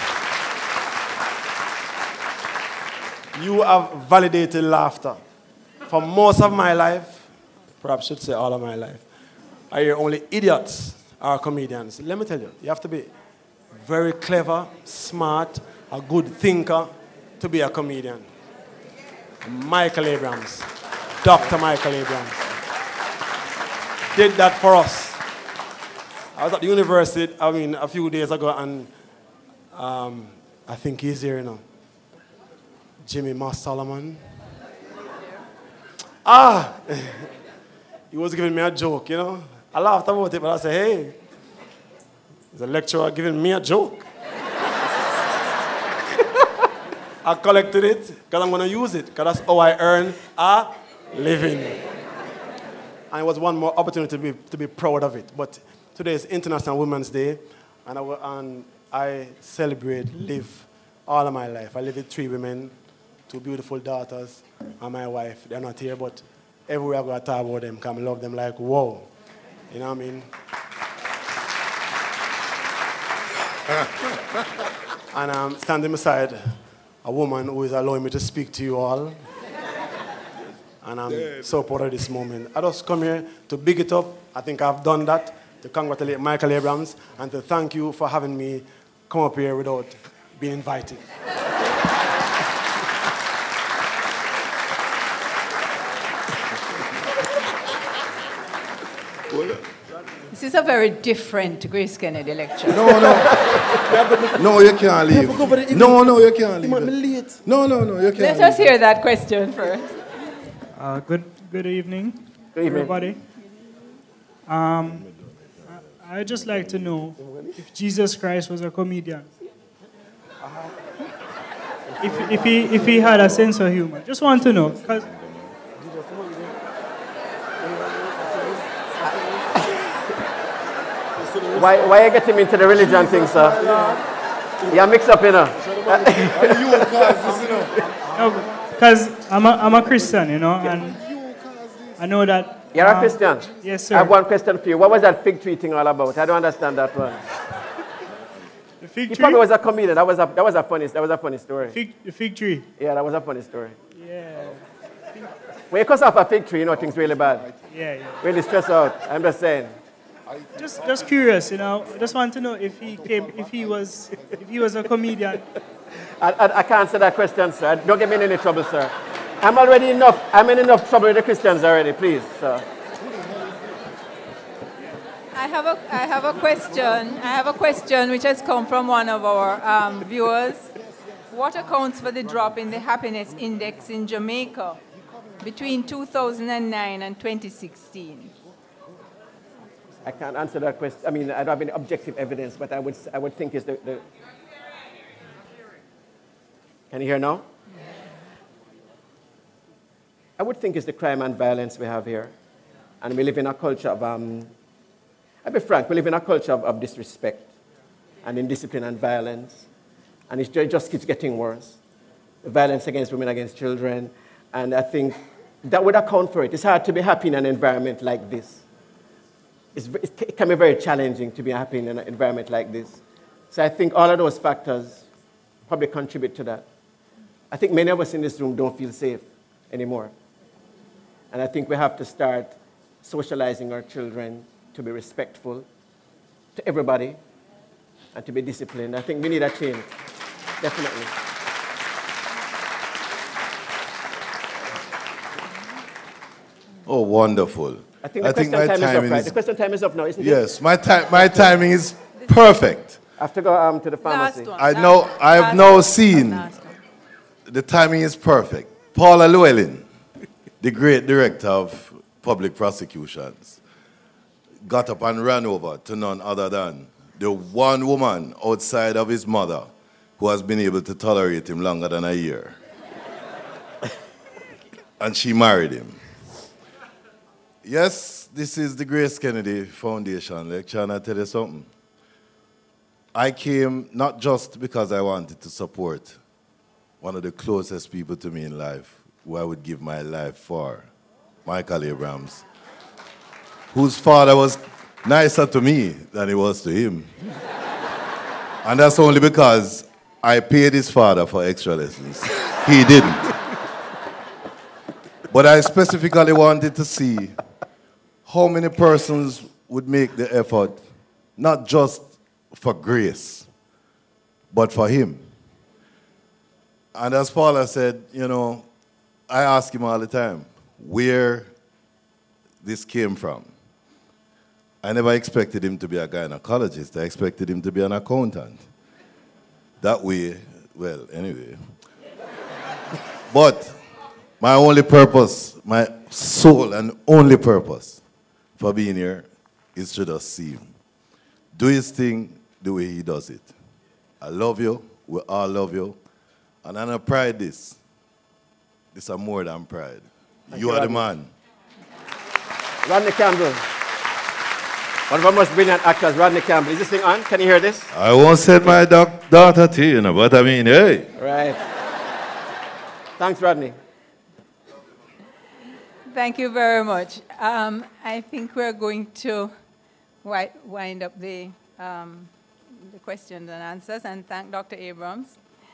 You have validated laughter. For most of my life, perhaps I should say all of my life, I hear only idiots are comedians. Let me tell you, you have to be very clever, smart, a good thinker to be a comedian. Michael Abrams, Dr. Michael Abrams, did that for us. I was at the university, a few days ago, and I think he's here, you know. Jimmy Moss Solomon. He was giving me a joke, you know. I laughed about it, but I said, hey, there's a lecturer giving me a joke. I collected it because I'm going to use it, because that's how I earn a living. And it was one more opportunity to be proud of it. But today is International Women's Day, and I celebrate, live all of my life. I live with 3 women, 2 beautiful daughters, and my wife. They're not here, but everywhere I go, I talk about them, because I love them like, whoa. You know what I mean? And I'm standing beside a woman who is allowing me to speak to you all. And I'm so proud of this moment. I just come here to big it up. I think I've done that, to congratulate Michael Abrams, and to thank you for having me come up here without being invited. This is a very different Grace Kennedy lecture. No, you can't leave. No, you can't leave. No, you can't. Let us hear that question first. Good evening, everybody. I'd just like to know if Jesus Christ was a comedian. If he had a sense of humor. Just want to know. Why you get him into the religion thing, sir? Yeah, mix up, you know. Because I'm a Christian, you know, and I know that. You're a Christian? Yes, sir. I have one question for you. What was that fig tree thing all about? I don't understand that one. The fig tree? He probably was a comedian. That was a funny story. The fig tree? Yeah, that was a funny story. Yeah. When you cut off a fig tree, you know things really bad. Yeah. Really stress out. I'm just saying. Just curious, you know. I just want to know if he was a comedian. I can't answer that question, sir. Don't get me in any trouble, sir. I'm in enough trouble with the Christians already, please, sir. I have a question which has come from one of our viewers. What accounts for the drop in the happiness index in Jamaica between 2009 and 2016? I can't answer that question. I mean, I don't have any objective evidence, but I would think is the... Can you hear now? I would think it's the crime and violence we have here. And we live in a culture of, I'll be frank, we live in a culture of disrespect and indiscipline and violence. And it just keeps getting worse. The violence against women, against children. And I think that would account for it. It's hard to be happy in an environment like this. It can be very challenging to be happy in an environment like this. So I think all of those factors probably contribute to that. I think many of us in this room don't feel safe anymore. And I think we have to start socializing our children to be respectful to everybody and to be disciplined. I think we need a change, definitely. Oh, wonderful. I think the question time is up, right? The question time is up now, isn't it? Yes, my timing is perfect. I have to go to the pharmacy. I have now seen the timing is perfect. Paula Llewellyn, the great director of public prosecutions, got up and ran over to none other than the one woman outside of his mother who has been able to tolerate him longer than a year. And she married him. Yes, this is the GraceKennedy Foundation Lecture, and I tell you something. I came not just because I wanted to support one of the closest people to me in life, who I would give my life for, Michael Abrams, whose father was nicer to me than he was to him. And that's only because I paid his father for extra lessons. He didn't. But I specifically wanted to see how many persons would make the effort, not just for Grace, but for him. And as Paula said, you know, I ask him all the time where this came from. I never expected him to be a gynecologist. I expected him to be an accountant. That way, well, anyway. But my only purpose, my sole and only purpose for being here is to just see him do his thing the way he does it. I love you. We all love you. And I'm not pride this. This is more than pride. You are the man. Rodney Campbell. One of our most brilliant actors, Rodney Campbell. Is this thing on? Can you hear this? I won't send my daughter to you, but I mean, hey. Right. Thanks, Rodney. Thank you very much. I think we're going to wind up the questions and answers and thank Dr. Abrams.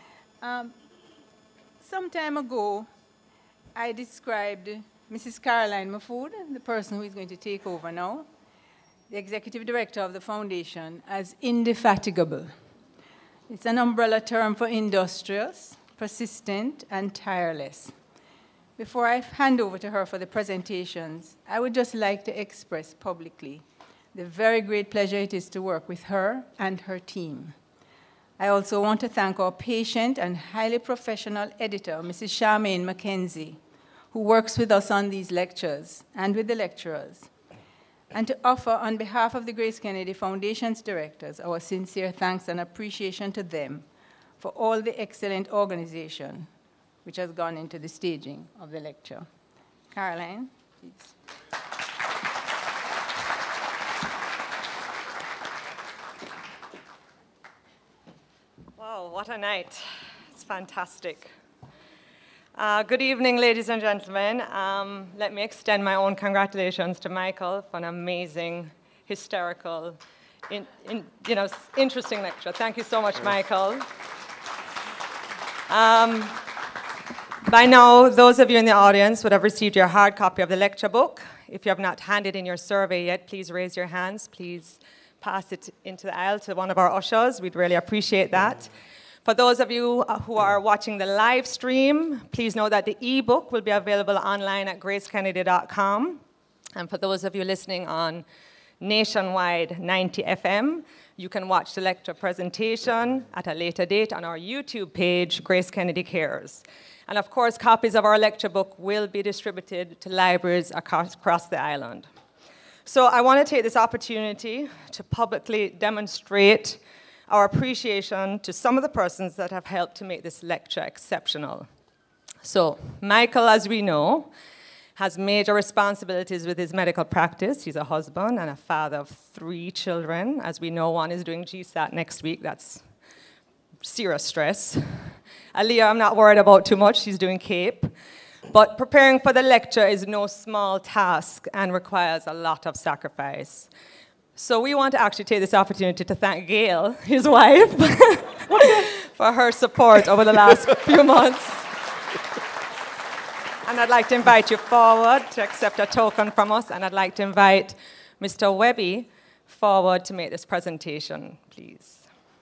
Some time ago, I described Mrs. Caroline Mahfood, the person who is going to take over now, the executive director of the foundation, as indefatigable. It's an umbrella term for industrious, persistent, and tireless. Before I hand over to her for the presentations, I would just like to express publicly the very great pleasure it is to work with her and her team. I also want to thank our patient and highly professional editor, Mrs. Charmaine McKenzie, who works with us on these lectures and with the lecturers, and to offer on behalf of the GraceKennedy Foundation's directors our sincere thanks and appreciation to them for all the excellent organization which has gone into the staging of the lecture. Caroline, please. Wow, what a night. It's fantastic. Good evening, ladies and gentlemen. Let me extend my own congratulations to Michael for an amazing, hysterical, interesting lecture. Thank you so much, Michael. By now, those of you in the audience would have received your hard copy of the lecture book. If you have not handed in your survey yet, please raise your hands. Please pass it into the aisle to one of our ushers. We'd really appreciate that. For those of you who are watching the live stream, please know that the ebook will be available online at GraceKennedy.com. And for those of you listening on nationwide 90 FM. You can watch the lecture presentation at a later date on our YouTube page, Grace Kennedy Cares. And of course, copies of our lecture book will be distributed to libraries across the island. So I want to take this opportunity to publicly demonstrate our appreciation to some of the persons that have helped to make this lecture exceptional. So Michael, as we know, has major responsibilities with his medical practice. He's a husband and a father of 3 children. As we know, one is doing GSAT next week. That's serious stress. Aliyah, I'm not worried about too much. She's doing CAPE. But preparing for the lecture is no small task and requires a lot of sacrifice. So we want to actually take this opportunity to thank Gail, his wife, for her support over the last few months. And I'd like to invite you forward to accept a token from us, and I'd like to invite Mr. Webby forward to make this presentation, please.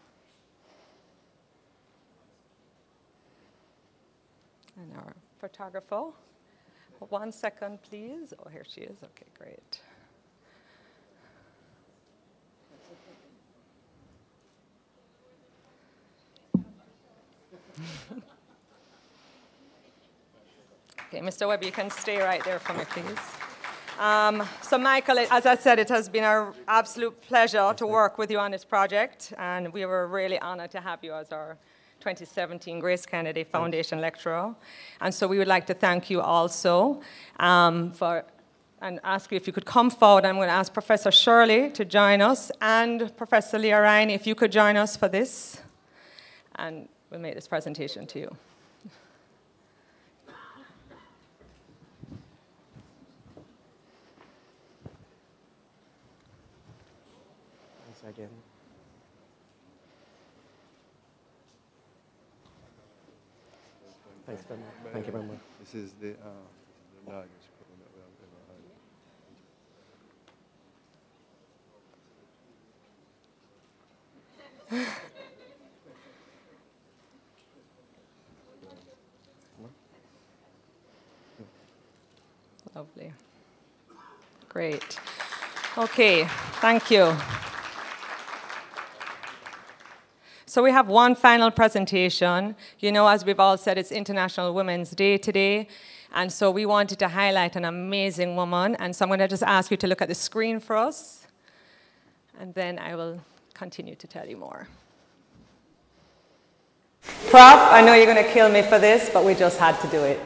And our photographer. 1 second, please. Oh, here she is. Okay, great. Okay, Mr. Webb, you can stay right there for me, please. So Michael, as I said, it has been an absolute pleasure to work with you on this project, and we were really honored to have you as our 2017 Grace Kennedy Foundation Lecturer. And so we would like to thank you also and ask you if you could come forward. I'm going to ask Professor Shirley to join us, and Professor Leah Ryan, if you could join us for this. And we'll make this presentation to you. Thanks again. Thanks very much. Thank you very much. This is the largest problem that we have ever had. Lovely. Great. Okay, thank you. So we have one final presentation. You know, as we've all said, it's International Women's Day today. And so we wanted to highlight an amazing woman. And so I'm going to just ask you to look at the screen for us. And then I will continue to tell you more. Prof, I know you're going to kill me for this, but we just had to do it.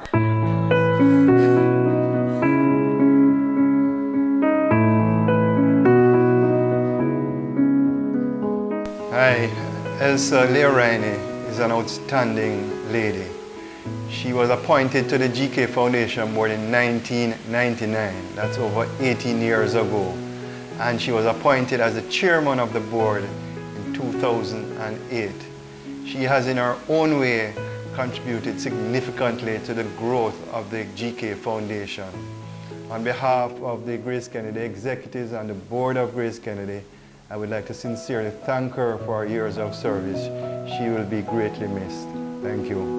Hi, Elsa Leah Rainey is an outstanding lady. She was appointed to the GK Foundation Board in 1999. That's over 18 years ago. And she was appointed as the chairman of the board in 2008. She has, in her own way, contributed significantly to the growth of the GK Foundation. On behalf of the Grace Kennedy executives and the board of Grace Kennedy, I would like to sincerely thank her for her years of service. She will be greatly missed. Thank you.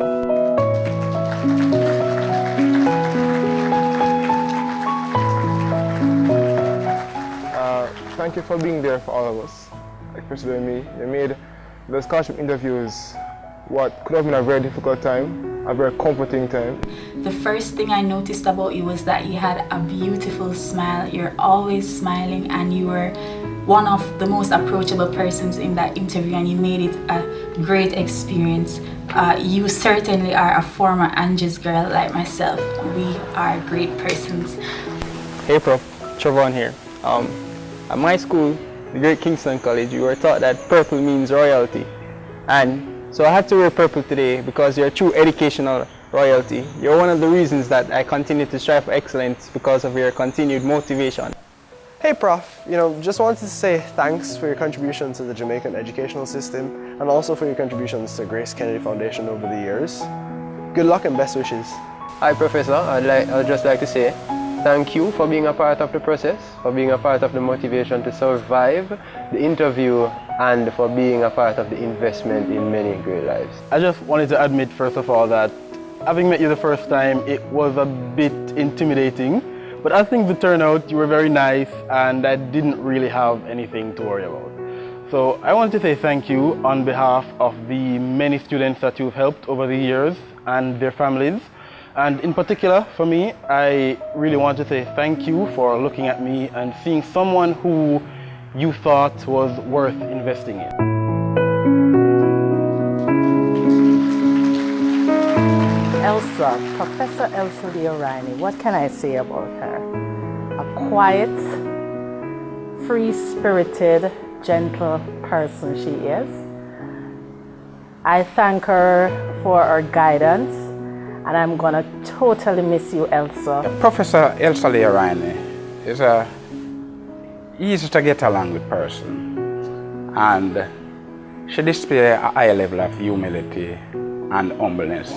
Thank you for being there for all of us, especially me. You made those scholarship interviews what could have been a very difficult time, a very comforting time. The first thing I noticed about you was that you had a beautiful smile. You're always smiling, and you were one of the most approachable persons in that interview, and you made it a great experience. You certainly are a former Angie's girl like myself. We are great persons. Hey Prof, Trevon here. At my school, the Great Kingston College, we were taught that purple means royalty. And so I had to wear purple today because you're true educational royalty. You're one of the reasons that I continue to strive for excellence because of your continued motivation. Hey Prof, just wanted to say thanks for your contribution to the Jamaican educational system and also for your contributions to Grace Kennedy Foundation over the years. Good luck and best wishes. Hi Professor, I'd just like to say thank you for being a part of the process, for being a part of the motivation to survive the interview, and for being a part of the investment in many great lives. I just wanted to admit first of all that having met you the first time, it was a bit intimidating, But I think the turnout, you were very nice, and I didn't really have anything to worry about. So I want to say thank you on behalf of the many students that you've helped over the years and their families. And in particular, for me, I really want to say thank you for looking at me and seeing someone who you thought was worth investing in. Elsa, Professor Elsa Leorini, what can I say about her? A quiet, free-spirited, gentle person she is. I thank her for her guidance, and I'm gonna totally miss you, Elsa. Professor Elsa Leorini is a easy to get along with person, and she displays a high level of humility and humbleness.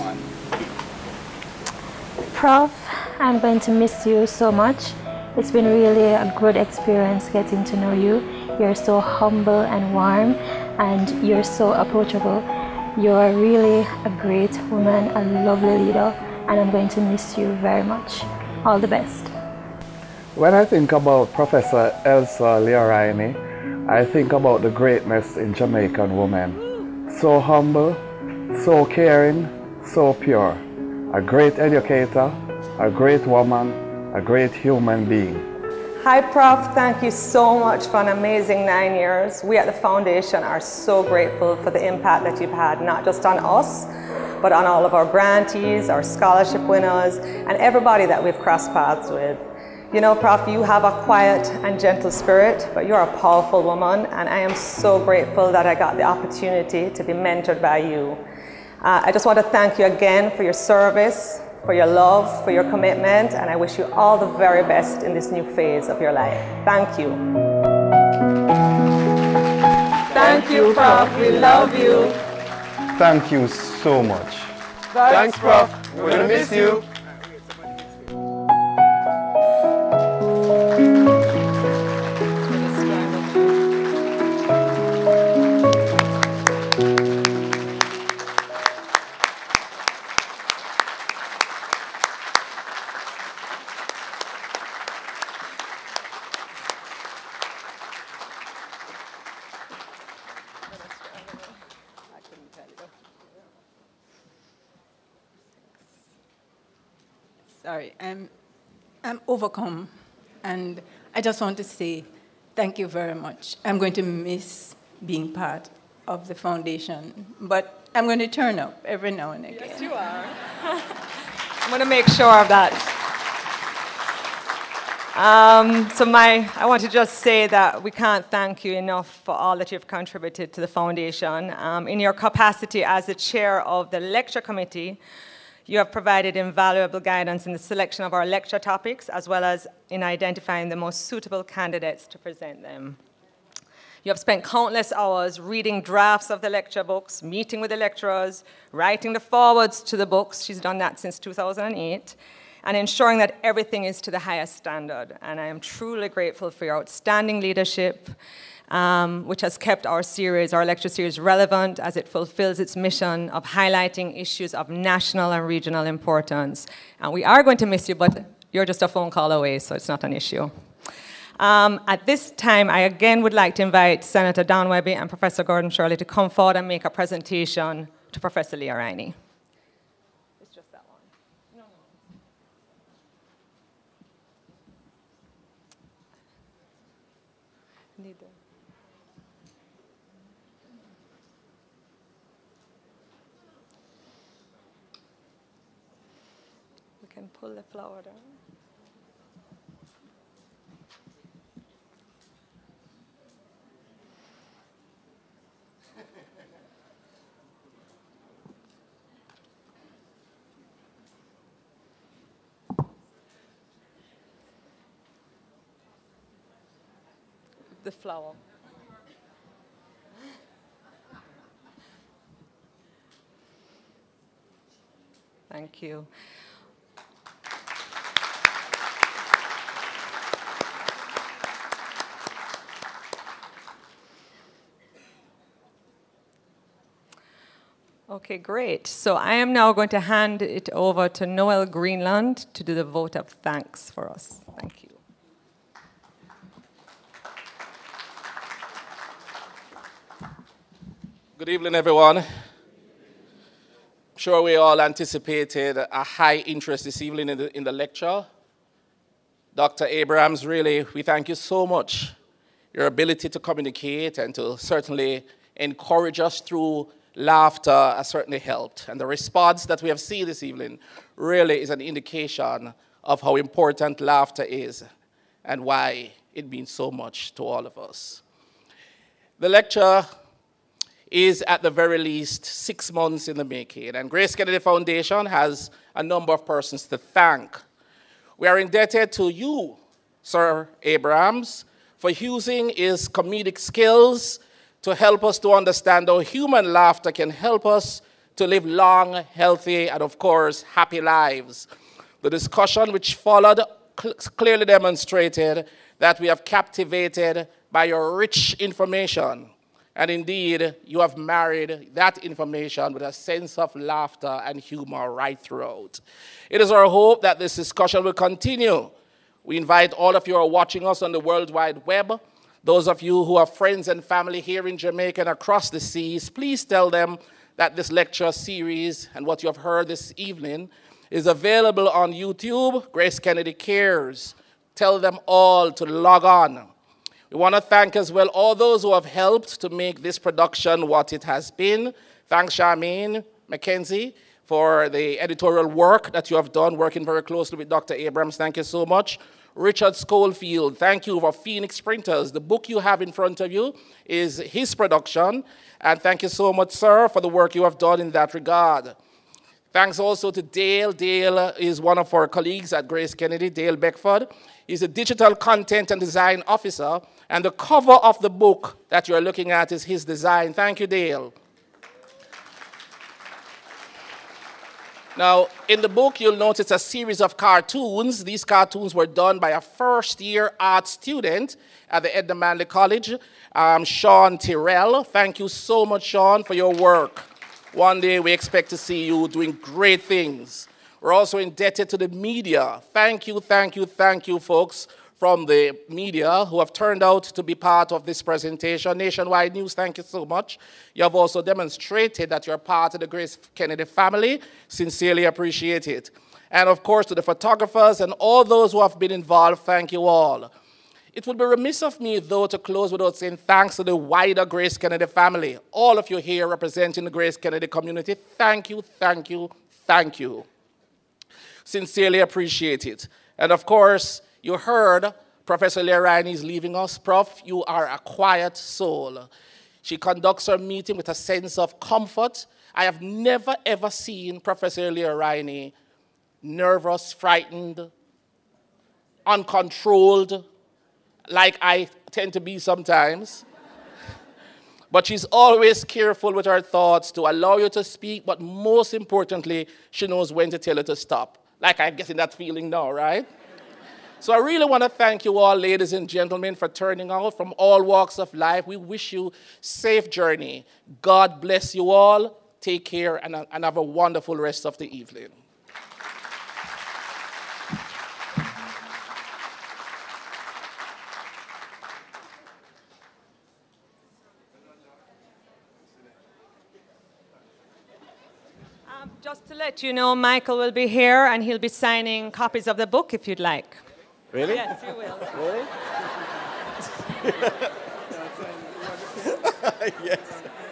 Prof, I'm going to miss you so much. It's been really a good experience getting to know you. You're so humble and warm, and you're so approachable. You're really a great woman, a lovely leader, and I'm going to miss you very much. All the best. When I think about Professor Elsa Leorini, I think about the greatness in Jamaican women. So humble, so caring, so pure. A great educator, a great woman, a great human being. Hi, Prof. Thank you so much for an amazing 9 years. We at the Foundation are so grateful for the impact that you've had, not just on us, but on all of our grantees, our scholarship winners, and everybody that we've crossed paths with. You know, Prof, you have a quiet and gentle spirit, but you're a powerful woman, and I am so grateful that I got the opportunity to be mentored by you. I just want to thank you again for your service, for your love, for your commitment, and I wish you all the very best in this new phase of your life. Thank you. Thank you, Prof. We love you. Thank you so much. Thanks, Prof. We're going to miss you. Sorry, I'm overcome, and I just want to say thank you very much. I'm going to miss being part of the foundation, but I'm going to turn up every now and again. Yes, you are. I'm going to make sure of that. I want to just say that we can't thank you enough for all that you've contributed to the foundation. In your capacity as the chair of the lecture committee, you have provided invaluable guidance in the selection of our lecture topics, as well as in identifying the most suitable candidates to present them. You have spent countless hours reading drafts of the lecture books, meeting with the lecturers, writing the forwards to the books. She's done that since 2008, and ensuring that everything is to the highest standard. And I am truly grateful for your outstanding leadership, which has kept our lecture series, relevant as it fulfills its mission of highlighting issues of national and regional importance. And we are going to miss you, but you're just a phone call away, so it's not an issue. At this time, I again would like to invite Senator Don Webby and Professor Gordon Shirley to come forward and make a presentation to Professor Leorini. It's just that one. No. Need that. Can pull the flower down. The flower. Thank you. Okay, great. So I am now going to hand it over to Noel Greenland to do the vote of thanks for us. Thank you. Good evening, everyone. I'm sure we all anticipated a high interest this evening in the lecture. Dr. Abrams, really, we thank you so much. Your ability to communicate and to certainly encourage us through laughter has certainly helped. And the response that we have seen this evening really is an indication of how important laughter is and why it means so much to all of us. The lecture is at the very least 6 months in the making, and GraceKennedy Foundation has a number of persons to thank. We are indebted to you, Sir Abrams, for using his comedic skills to help us to understand how human laughter can help us to live long, healthy, and of course, happy lives. The discussion which followed clearly demonstrated that we have captivated by your rich information. And indeed, you have married that information with a sense of laughter and humor right throughout. It is our hope that this discussion will continue. We invite all of you who are watching us on the World Wide Web, those of you who have friends and family here in Jamaica and across the seas, please tell them that this lecture series and what you have heard this evening is available on YouTube, Grace Kennedy Cares. Tell them all to log on. We want to thank as well all those who have helped to make this production what it has been. Thanks, Charmaine McKenzie, for the editorial work that you have done, working very closely with Dr. Abrams. Thank you so much. Richard Schofield, thank you for Phoenix Printers. The book you have in front of you is his production. And thank you so much, sir, for the work you have done in that regard. Thanks also to Dale. Dale is one of our colleagues at GraceKennedy, Dale Beckford. He's a digital content and design officer, and the cover of the book that you're looking at is his design. Thank you, Dale. Now, in the book, you'll notice a series of cartoons. These cartoons were done by a first-year art student at the Edna Manley College, Sean Tyrrell. Thank you so much, Sean, for your work. One day, we expect to see you doing great things. We're also indebted to the media. Thank you, folks from the media who have turned out to be part of this presentation. Nationwide News, thank you so much. You have also demonstrated that you're part of the Grace Kennedy family. Sincerely appreciate it. And of course, to the photographers and all those who have been involved, thank you all. It would be remiss of me, though, to close without saying thanks to the wider Grace Kennedy family. All of you here representing the Grace Kennedy community, thank you, thank you, thank you. Sincerely appreciate it. And of course, you heard Professor Leah Riney is leaving us. Prof, you are a quiet soul. She conducts her meeting with a sense of comfort. I have never, ever seen Professor Leah Riney nervous, frightened, uncontrolled, like I tend to be sometimes. But she's always careful with her thoughts to allow you to speak, but most importantly, she knows when to tell you to stop. Like I'm getting that feeling now, right? So I really want to thank you all, ladies and gentlemen, for turning out from all walks of life. We wish you safe journey. God bless you all. Take care and have a wonderful rest of the evening. Just to let you know, Michael will be here and he'll be signing copies of the book if you'd like. Really? Yes, you will. Really? Yes.